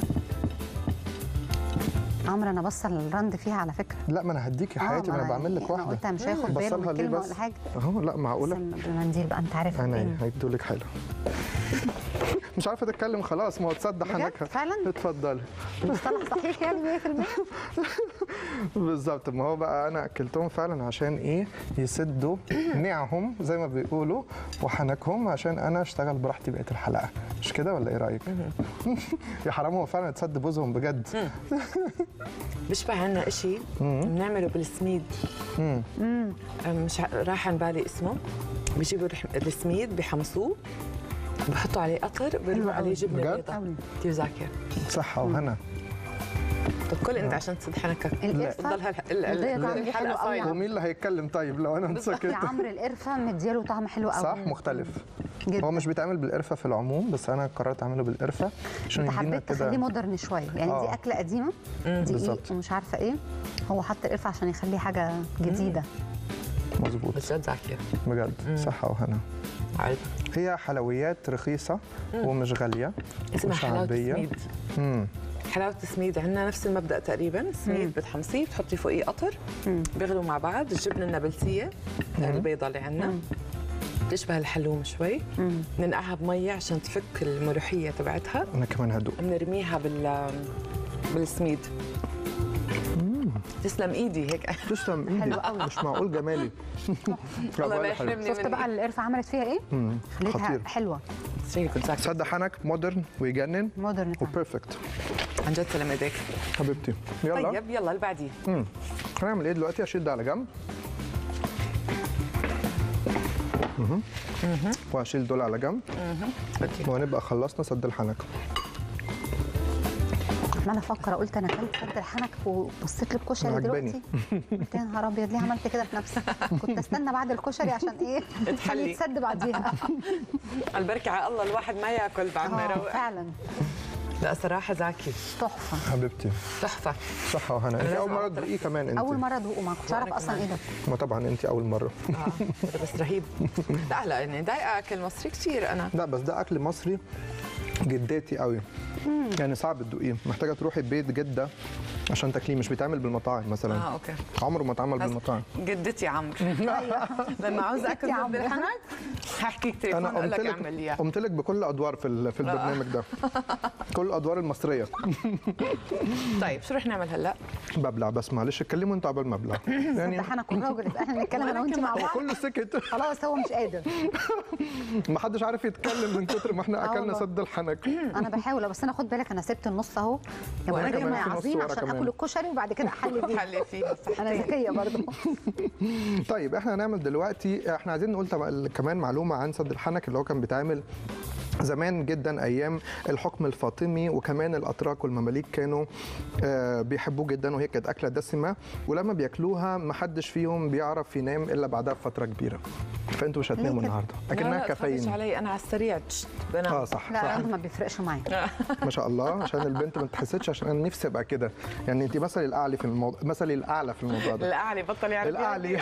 عمرو انا بصل الرند فيها على فكره. لا ما انا هديكي حياتي. ما انا بعمل لك واحده. انا قلت مش هياخد باله من كلمه ولا حاجه. اهو لا معقوله. بالمنديل بقى انت عارف انا هيدوا لك حلو. مش عارفه تتكلم خلاص ما هو تصدق حنكها. فعلا اتفضلي. مصطلح صحيح يعني مية في المية. بالظبط. ما هو بقى انا اكلتهم فعلا عشان ايه يسدوا نعهم زي ما بيقولوا وحنكهم عشان انا اشتغل براحتي بقيه الحلقه. مش كده ولا ايه رايك؟ يا حرام هو فعلا اتسد بوزهم بجد. بيشبه عنا شيء بنعمله بالسميد. مش راح عن بالي اسمه. بيجيبوا السميد بحمصوه بحطوا عليه قطر بيرموا عليه جبنه بيضاء. كيف ذاكر؟ صحه وهنا. طب كل انت عشان تسد حنكك القرفه الحلقه صايره. ومين اللي هيتكلم طيب لو انا مسكت؟ يا عمرو القرفه مدياله طعم حلو قوي. صح مختلف جدا. هو مش بيتعمل بالقرفه في العموم بس انا قررت اعمله بالقرفه عشان يدينا كده. حبيت تخليه مودرن شويه يعني. آه. دي اكله قديمه دقيق ومش عارفه ايه. هو حط القرفه عشان يخليه حاجه جديده. مظبوط. بس جد ذاكر بجد. صحه وهنا. عارف. هي حلويات رخيصه مم. ومش غاليه. اسمها حلاوه السميد. امم حلاوه السميد عندنا نفس المبدا تقريبا. السميد بتحمصيه بتحطي فوقيه قطر بيغلوا مع بعض. الجبنه النابلسيه البيضه اللي عندنا تشبه الحلوم شوي. ننقعها بميه عشان تفك الملوحيه تبعتها. انا كمان هدوء. بنرميها بال بالسميد. تسلم ايدي هيك. تسلم ايدي. حلو قوي. مش معقول جمالي. الله ما يحرمني شفت بقى القرفه عملت فيها ايه؟ خليتها حلوه. صدق حنك مودرن ويجنن. مودرن وبيرفكت. عن جد سلام ايديك حبيبتي. يلا طيب يلا اللي بعديه. امم هنعمل ايه دلوقتي؟ اشيل ده على جنب. اها اها واشيل دول على جنب. اها وهنبقى خلصنا سد الحنك. عماله افكر قلت انا اكلت سد الحنك وبصيت للكشري دلوقتي قلت يا نهار ابيض ليه عملت كده في نفسي؟ كنت استنى بعد الكشري عشان ايه؟ تحلي يتسد بعديها. البركه على الله الواحد ما ياكل بعد ما يروق. فعلا. لا صراحه زاكي تحفه حبيبتي. تحفه. صحه وهنا. انت اول مره تدوقيه كمان انت؟ اول مره ادوقه، ما كنتش اعرف اصلا ايه ده. ما طبعا انت اول مره. اه بس رهيب. لا لا يعني ضايقه اكل مصري كثير انا. لا بس ده اكل مصري جداتي قوي. يعني صعب تدوقيه، محتاجه تروحي بيت جده عشان تاكليه، مش بيتعمل بالمطاعم مثلا. اه اوكي. عمره ما اتعمل بالمطاعم. جدتي عمرو لما عاوز اكل سد الحنك هحكيك تليفون اقول لك اعمل لي اياه. قمت لك بكل ادوار في في البرنامج ده. كل الادوار المصريه. طيب شو رح نعمل هلا؟ ببلع بس معلش اتكلموا انتوا قبل ما ابلع. يعني احنا كل راجل احنا بنتكلم انا وانت مع بعض. كله سكت. خلاص هو مش قادر. ما حدش عارف يتكلم من كتر ما احنا اكلنا سد الحنك. انا بحاول بس انا خد بالك انا سبت النص اهو يا ابو رجل عظيم عشان اكل الكشري وبعد كده احلي فيه. احلي فيه. انا ذكيه برضه. طيب احنا هنعمل دلوقتي، احنا عايزين نقول كمان معلومه عن سد الحنك اللي هو كان بيتعمل زمان جدا ايام الحكم الفاطمي، وكمان الاتراك والمماليك كانوا بيحبوه جدا، وهي كانت اكله دسمه ولما بياكلوها ما حدش فيهم بيعرف ينام الا بعدها بفتره كبيره. فانتوا مش هتناموا النهارده اكنها كافيين. لا علي انا على السريع بنام. اه صح لا انت ما بيفرقش معايا. ما شاء الله عشان البنت ما تحسدش، عشان انا نفسي ابقى كده. يعني انت مثلي الاعلى في الموضوع، مثلي الاعلى في الموضوع ده. الاعلى بطل يعرف الاعلى.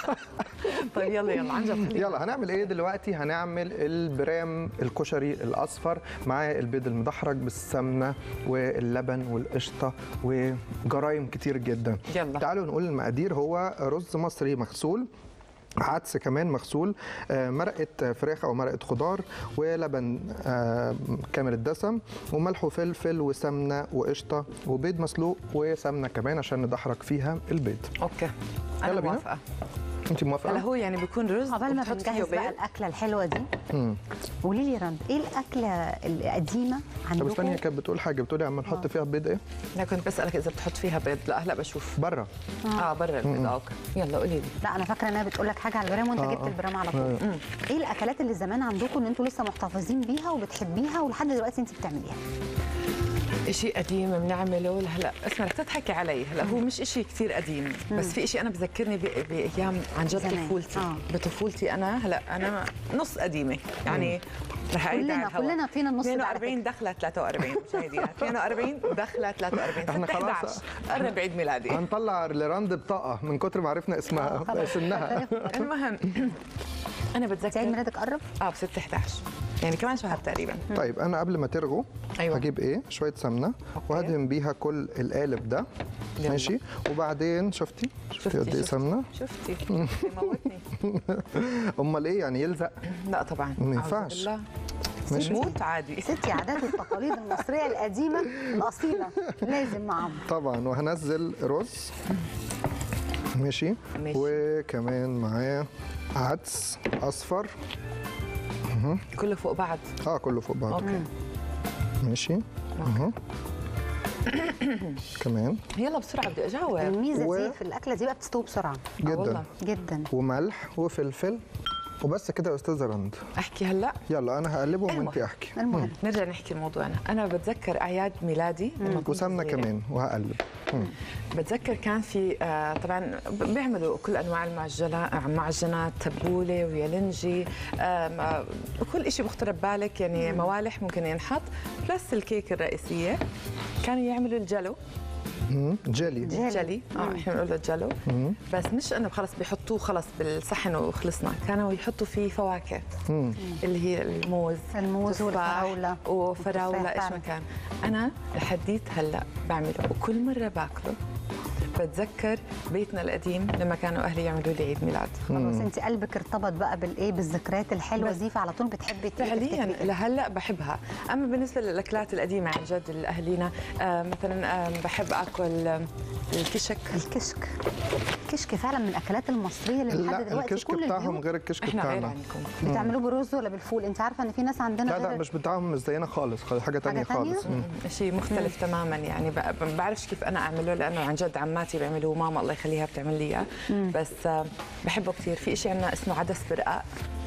طيب يلا يلا عن جد. يلا هنعمل ايه دلوقتي؟ هنعمل البرام الكشري الاصفر مع البيض المدحرج بالسمنه واللبن والقشطه وجرايم كتير جدا. يلا تعالوا نقول المقادير. هو رز مصري مغسول، عدس كمان مغسول، مرقه فراخ او مرقه خضار، ولبن كامل الدسم، وملح وفلفل وسمنه وقشطه وبيض مسلوق وسمنه كمان عشان ندحرج فيها البيض. اوكي انا موافقه. انت موافقه؟ هلا هو يعني بيكون رز قبل ما بنجهز بقى الاكله الحلوه دي. قولي لي رند ايه الاكله القديمه عندكم؟ طب استني، هي كانت بتقول حاجه، بتقولي عم نحط فيها بيض ايه؟ لا كنت بسالك اذا بتحط فيها بيض. لا هلا بشوف برا. اه, آه برا البيض. اوكي يلا قولي لي. لا انا فاكره انها بتقول لك حاجه على البرام وانت آه جبت البرام على طول. آه. ايه الاكلات اللي زمان عندكم ان انتوا لسه محتفظين بيها وبتحبيها ولحد دلوقتي انت بتعمليها؟ شيء قديم بنعمله هلا. اسمع رح تضحكي علي. هلا هو مش شيء كثير قديم، بس في شيء انا بذكرني بايام عن جد طفولتي. آه. بطفولتي انا هلا انا نص قديمه يعني. رح اعيد كلنا كلنا فينا النص. اثنين وأربعين دخلت ثلاثة وأربعين مشاهدينا. اثنين وأربعين دخلت ثلاثة وأربعين. احنا خلاص قرب عيد ميلادي. هنطلع لراند بطاقه من كتر ما عرفنا اسمها سنها. المهم انا بتذكر عيد ميلادك قرب؟ اه ب ستة أحد عشر يعني كمان شهر تقريبا. طيب انا قبل ما ترغوا أيوة. هجيب ايه شويه سمنه وهدهن بيها كل القالب ده. يلا. ماشي. وبعدين شفتي شفتي قد ايه سمنه؟ شفتي موتني. امال ايه يعني يلزق؟ لا طبعا ما ينفعش. ماشي موت عادي. ستي عادات والتقاليد المصريه القديمه الاصيله لازم معاهم طبعا. وهنزل رز. ماشي, ماشي. وكمان معاه عدس اصفر. كله فوق بعض. اه كله فوق بعض. اوكي ماشي. اها كمان يلا بسرعه بدي اجاوب. الميزه و... دي في الاكله دي بقى بتستوي بسرعه جدا جدا. وملح وفلفل وبس كده يا استاذه رند. احكي هلا. يلا انا هقلبهم وانت احكي. المهم نرجع نحكي الموضوعنا. انا بتذكر اعياد ميلادي وسمنه كمان وهقلب. مم. بتذكر كان في آه طبعا بيعملوا كل انواع المعجنات معجنات تبوله ويالنجي آه كل شيء بخطر ببالك يعني. مم. موالح ممكن ينحط بلس الكيك الرئيسيه. كانوا يعملوا الجلو. امم جيلي جيلي اه احنا بنقول له جلو. بس مش انه خلص بيحطوه خلص بالصحن وخلصنا. كانوا يحطوا فيه فواكه. مم. اللي هي الموز الموز والفراوله وفراوله ايش ما كان. انا لحديت هلا بعمله وكل مره باكله بتذكر بيتنا القديم لما كانوا اهلي يعملوا لي عيد ميلاد. خلاص انت قلبك ارتبط بقى بالايه بالذكريات الحلوه دي فعلى طول بتحبي فعليا لهلا بحبها. اما بالنسبه للاكلات القديمه عن جد لاهالينا آه مثلا آه بحب اكل الكشك. الكشك الكشك فعلا من الاكلات المصريه اللي لحد دلوقتي الكشك كل بتاعهم غير الكشك احنا بتاعنا. غير عنكم. بتعملوه برز ولا بالفول؟ انت عارفه ان في ناس عندنا لا لا مش بتاعهم مش زينا خالص، حاجه ثانيه خالص. شيء مختلف مم. تماما يعني. ما بعرفش كيف انا اعمله لانه عن جد عماتي بيعملوه وماما الله يخليها بتعمل لي اياه. بس بحبه كثير. في شيء عندنا اسمه عدس برقاق.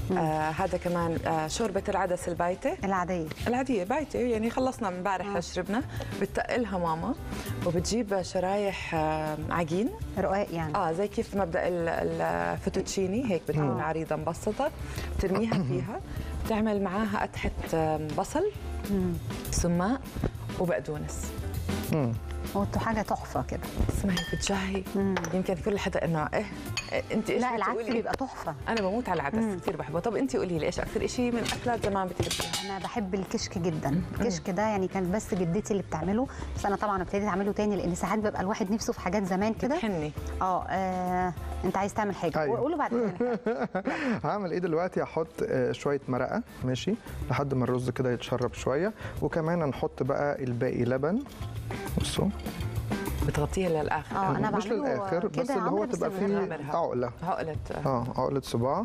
آه هذا كمان آه شوربه العدس البايته العاديه العاديه بايته، يعني خلصنا من امبارح شربنا. بتقلها ماما وبتجيب شرايح آه عجين رقاق يعني اه زي كيف مبدا الفوتوتشيني هيك بتكون عريضه مبسطه، بترميها فيها، بتعمل معاها قطعه بصل سماق وبقدونس. امم وانتوا حاجه تحفه كده. اسمعي بتجهي يمكن كل حدا انه ايه انت ايش لا العدس بيبقى تحفه. انا بموت على العدس كثير بحبه. طب انت قولي لي ايش اكثر شيء من اكلات زمان بتحبيها؟ انا بحب الكشك جدا. الكشك ده يعني كانت بس جدتي اللي بتعمله، بس انا طبعا ابتديت اعمله تاني لان ساعات بيبقى الواحد نفسه في حاجات زمان كده. بتحني اه, آه انت عايز تعمل حاجه أيوة. قولوا بعد كده. هعمل ايه دلوقتي؟ هحط شويه مرقه ماشي لحد ما الرز كده يتشرب شويه، وكمان هنحط بقى الباقي لبن. بصوا بتغطيها للاخر. اه انا مش للاخر بس اللي هو تبقى فيه عقله عقله اه عقله صباع،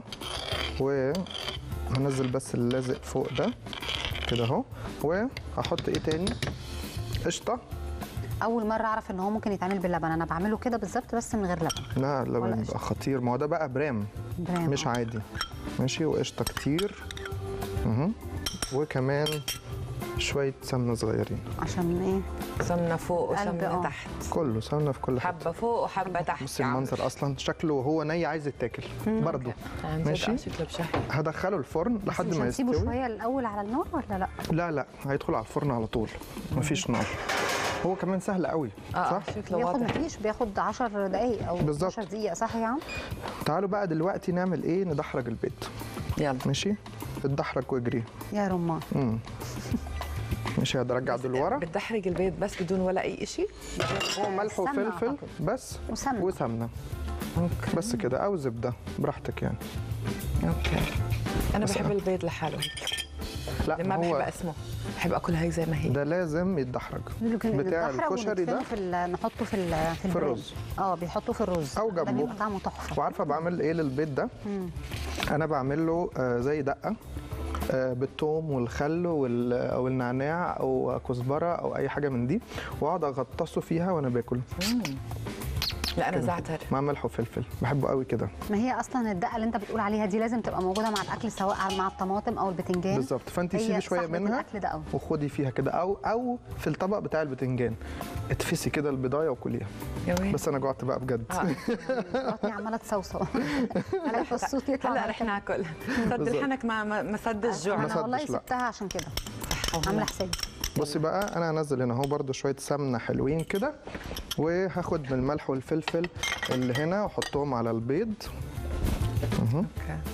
وهنزل بس اللازق فوق ده كده اهو. وهحط ايه تاني؟ قشطه. اول مره اعرف ان هو ممكن يتعمل باللبن. انا بعمله كده بالظبط بس من غير لبن. لا اللبن بيبقى خطير، ما هو ده بقى برام, برام مش أوه. عادي ماشي. وقشطه كتير اهو، وكمان شويه سمنه صغيرين. عشان ايه؟ سمنه فوق وسمنه تحت. كله سمنه في كل حته، حبه فوق وحبه تحت. بصي المنظر اصلا شكله وهو ني عايز يتاكل برضه. ماشي هدخله الفرن لحد ما يستوي. نسيبه شويه الاول على النار ولا لا؟ لا لا هيدخل على الفرن على طول مفيش نار. هو كمان سهل قوي آه صح؟ بياخد مفيش بياخد عشر دقايق او بالظبط عشر دقيقة صح يا عم؟ تعالوا بقى دلوقتي نعمل ايه؟ ندحرج البيض. يلا ماشي؟ اتدحرج واجري يا رمان. امم ماشي هرجع دول ورا. بتدحرج البيض بس بدون ولا اي شيء؟ هو ملح وفلفل بس وسمنه وسمنه اوكي بس كده او زبده براحتك يعني. اوكي انا بحب البيض لحاله. لا ما بحب اسمه، بحب اكل هيك زي ما هي. ده لازم يتدحرج بتاع الكشري ده في نحطه في ال في الرز. اه بيحطوه في الرز او جنبه ده طعمه تحفه. وعارفه بعمل ايه للبيض ده؟ مم. انا بعمل له زي دقه بالثوم والخل او النعناع او كزبره او اي حاجه من دي، واقعد اغطسه فيها وانا باكل. مم. لا انا زعتر مع ملح وفلفل بحبه قوي كده. ما هي اصلا الدقه اللي انت بتقول عليها دي لازم تبقى موجوده مع الاكل سواء مع الطماطم او البتنجان بالظبط. فانت شيلي شويه منها وخدي فيها كده او او في الطبق بتاع البتنجان اتفسي كده البضايه وكليها. بس انا جوعت بقى بجد. بطني عماله تصوصو. انا الصوت يطلع. هلا رح ناكل. صد الحنك ما ما سدش جوع. انا والله سبتها عشان كده عامله حسابي. بصي بقى انا هنزل هنا اهو برده شويه سمنه حلوين كده، وهاخد من الملح والفلفل اللي هنا واحطهم على البيض اهو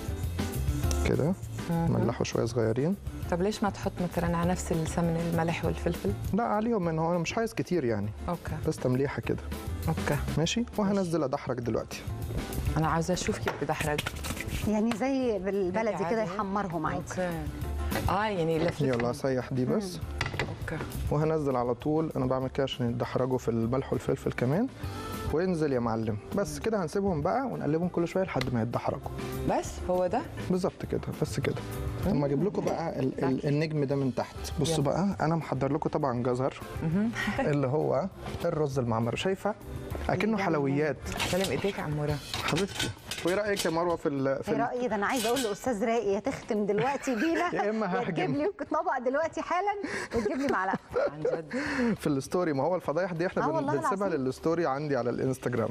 كده ملحوا شويه صغيرين. طب ليش ما تحط مثلا على نفس السمنه الملح والفلفل؟ لا عليهم من هو انا مش عايز كتير يعني. اوكي بس تمليحه كده. اوكي ماشي. وهنزل ادحرج دلوقتي. انا عاوزه اشوف كيف بدحرج. يعني زي بالبلدي كده يحمرهم عادي. اوكي اه يعني لفلف. يلا اسيح دي بس. مم. اوكي وهنزل على طول. انا بعمل كده عشان يتدحرجوا في الملح والفلفل كمان. وانزل يا معلم. بس كده هنسيبهم بقى ونقلبهم كل شويه لحد ما يتدحرجوا. بس هو ده بالظبط كده بس كده. لما اجيب لكم بقى ال ال النجم ده من تحت. بصوا بقى انا محضر لكم طبعا جزر اللي هو الرز المعمر. شايفه اكنه حلويات. سلام ايديك عموره حبيبتي. وايه رايك يا مروه في ال في ايه رايي ده؟ انا عايزه اقول لاستاذ راقي يا تختم دلوقتي بينا يا اما تجيب لي طبق دلوقتي حالا وتجيب لي معلقه. عن جد في الستوري. ما هو الفضايح دي احنا آه بنسيبها للستوري عندي على الانستجرام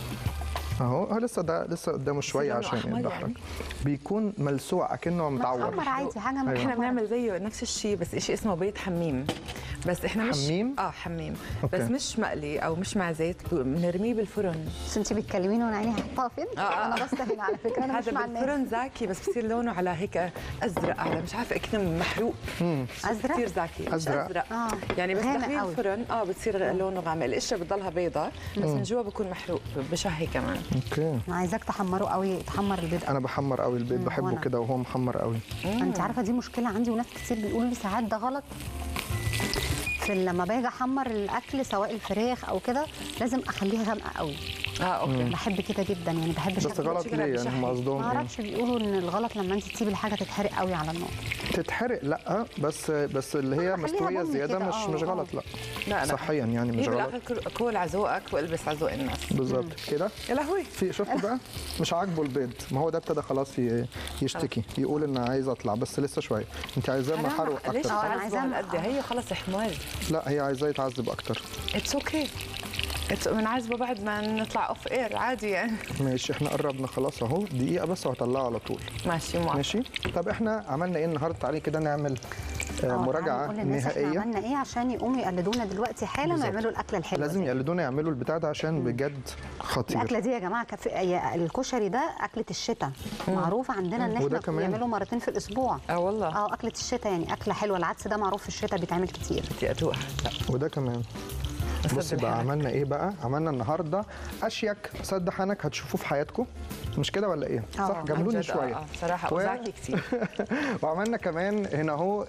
اهو. لسه ده لسه قدامه شويه عشان يتدحرج. يعني. بيكون ملسوع اكنه متعور. محمر عادي حاجه محمر. احنا بنعمل زيه نفس الشيء بس شيء اسمه بيض حميم. بس احنا مش حميم؟ اه حميم أوكي. بس مش مقلي او مش مع زيت، بنرميه بالفرن. بس انت بتكلميني وانا عيني حطاها فين؟ آه آه. انا بستهين على فكره. انا مش مع الناس. هذا بالفرن زاكي بس بصير لونه على هيك ازرق على مش عارفه اكنه محروق. ازرق كثير زاكي. ازرق, أزرق. آه. يعني بس داخلين الفرن اه بتصير لونه غامق. القشره بتضلها بيضاء بس من جوا بكون محروق بشهي كمان. اوكي. انا عايزاك تحمره قوي. تحمر البيض. انا بحمر قوي البيض بحبه كده وهو محمر قوي. انت عارفه دي مشكله عندي وناس كتير بيقولوا لي ساعات ده غلط بس لما باجي احمر الاكل سواء الفراخ او كده لازم اخليها غامقه قوي. اه اوكي. بحب كده جدا يعني، بحب بس غلط ليه يعني؟ هم قصدهم ما اعرفش، بيقولوا ان الغلط لما انت تسيبي الحاجه تتحرق قوي على النار. تتحرق لا، بس بس اللي هي مستويه زياده مش مش غلط لا. لا صحيا يعني مش غلط. كل على ذوقك والبس على ذوق الناس. بالظبط كده. يا لهوي، في شفت بقى مش عاجبه البيض، ما هو ده ابتدى خلاص يشتكي يقول ان عايز اطلع، بس لسه شويه. انت عايزاه محروق اكتر. ليش تعذبه هالقد؟ هي خلص حمار. لا هي عايزاه يتعذب اكتر. اتس اوكي، بنعذبه بعد ما نطلع اوف اير عادي يعني. ماشي احنا قربنا خلاص اهو، دقيقه بس وهطلعه على طول. ماشي موافق. ماشي. طب احنا عملنا ايه النهارده؟ تعالي كده نعمل آه مراجعه نهائيه. عملنا ايه عشان يقوموا يقلدونا دلوقتي حالا ويعملوا الاكله الحلوه. لازم يقلدونا يعملوا البتاع ده عشان بجد خطير. الاكله دي يا جماعه كف... الكشري ده اكله الشتاء، معروف عندنا ان احنا بنعمله مرتين في الاسبوع. اه والله. اه اكله الشتاء يعني اكله حلوه. العدس ده معروف في الشتاء بيتعمل كتير. بدي ادوقها. وده كمان. بصي بقى عملنا ايه بقى؟ عملنا النهارده اشيك سد حنك هتشوفوه في حياتكم، مش كده ولا ايه؟ صح، جاملوني شويه. اه بصراحه اوزعكي كتير. وعملنا كمان هنا اهو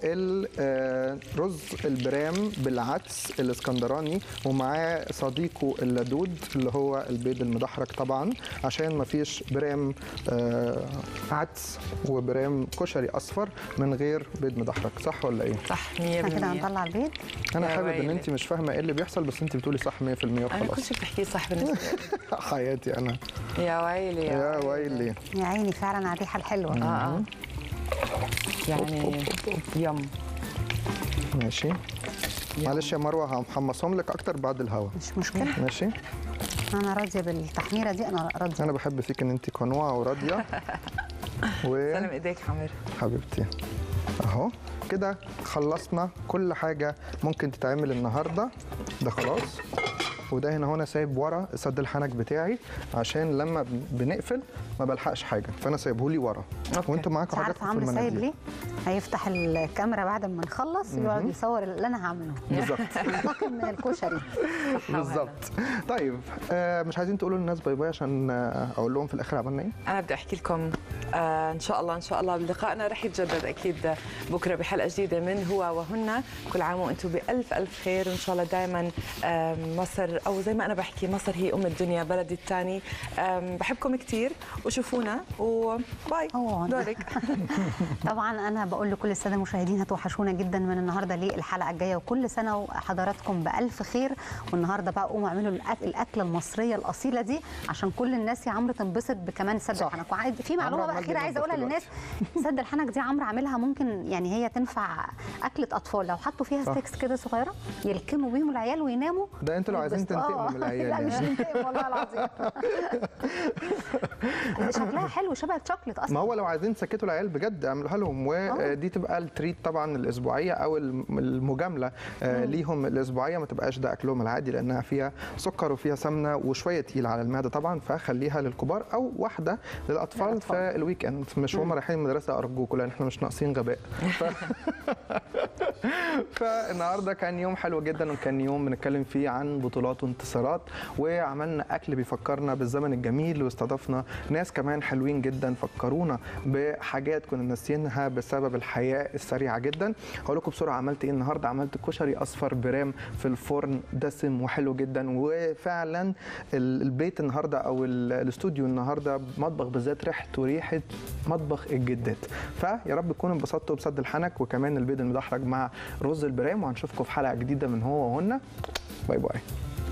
الرز البرام بالعدس الاسكندراني، ومعاه صديقه اللدود اللي هو البيض المدحرج طبعا، عشان ما فيش برام آه عدس وبرام كشري اصفر من غير بيض مدحرج، صح ولا ايه؟ صح مية بالمية. كده هنطلع البيض. انا حابب ان انت مش فاهمه ايه اللي بيحصل، بس انت بتقولي صح مية بالمية وخلاص. انا كل شيء بتحكيه صح بالنسبه لي. حياتي انا. يا ويلي يا ويلي يا عيني فعلا على الريحه الحلوه. اه اه يعني يم. ماشي. معلش يا مروه هحمصهم لك اكتر بعد الهوا. مش مشكله. ماشي. انا راضيه بالتحميره دي، انا راضيه. انا بحب فيك ان انت قنوعه وراضيه. و سلم ايديك حمر حبيبتي. اهو كده خلصنا كل حاجه ممكن تتعمل النهارده. ده خلاص. وده هنا هنا سايب ورا سد الحنك بتاعي عشان لما بنقفل ما بلحقش حاجه، فانا سايبه لي ورا. وانتوا معاكم حاجات في المناديل. عارفه عمرو سايب ليه؟ هيفتح الكاميرا بعد ما نخلص يقعد يصور اللي انا هعمله. بالظبط. انتقم من الكشري. بالظبط. طيب آه مش عايزين تقولوا للناس باي باي عشان اقول لهم في الاخر عملنا ايه؟ انا بدي احكي لكم آه ان شاء الله ان شاء الله لقائنا رح يتجدد اكيد بكره بحلقه جديده من هو وهن. كل عام وانتم بالف الف خير، وان شاء الله دائما آه مصر، او زي ما انا بحكي مصر هي ام الدنيا، بلدي الثاني. بحبكم كثير وشوفونا وباي. دورك. طبعا انا بقول لكل الساده المشاهدين هتوحشونا جدا من النهارده للحلقه الجايه، وكل سنه وحضراتكم بالف خير. والنهارده بقى قوموا اعملوا الاكله المصريه الاصيله دي عشان كل الناس يا عمرو تنبسط بكمان سد الحنك. وعايز في معلومه بقى اخيره عايزه اقولها للناس. سد الحنك دي عمرو عاملها ممكن يعني هي تنفع اكله اطفال، لو حطوا فيها ستيكس كده صغيره يلكموا بيهم العيال ويناموا. ده انتوا لو عايزين تنتقموا من العيال. لا مش ننتقم والله العظيم. شكلها حلو شبه الشوكليت اصلا. ما هو لو عايزين تسكتوا العيال بجد اعملوها لهم، ودي تبقى التريت طبعا الاسبوعيه او المجامله ليهم الاسبوعيه، ما تبقاش ده اكلهم العادي لانها فيها سكر وفيها سمنه وشويه تقيل على المعده طبعا، فخليها للكبار او واحده للاطفال في الويك اند، مش هم رايحين المدرسه ارجوكم لان احنا مش ناقصين غباء. ف... فالنهارده كان يوم حلو جدا، وكان يوم بنتكلم فيه عن بطولات وانتصارات، وعملنا اكل بيفكرنا بالزمن الجميل، واستضفنا ناس كمان حلوين جدا فكرونا بحاجات كنا ناسيينها بسبب الحياه السريعه جدا. هقول لكم بسرعه عملت ايه النهارده. عملت كشري اصفر برام في الفرن دسم وحلو جدا، وفعلا البيت النهارده او الاستوديو النهارده مطبخ بالذات ريحته ريحه مطبخ الجدات. فيا رب تكونوا انبسطتوا بسد الحنك وكمان البيض المدحرج مع رز البرام، وهنشوفكم في حلقه جديده من هو وهن. باي باي.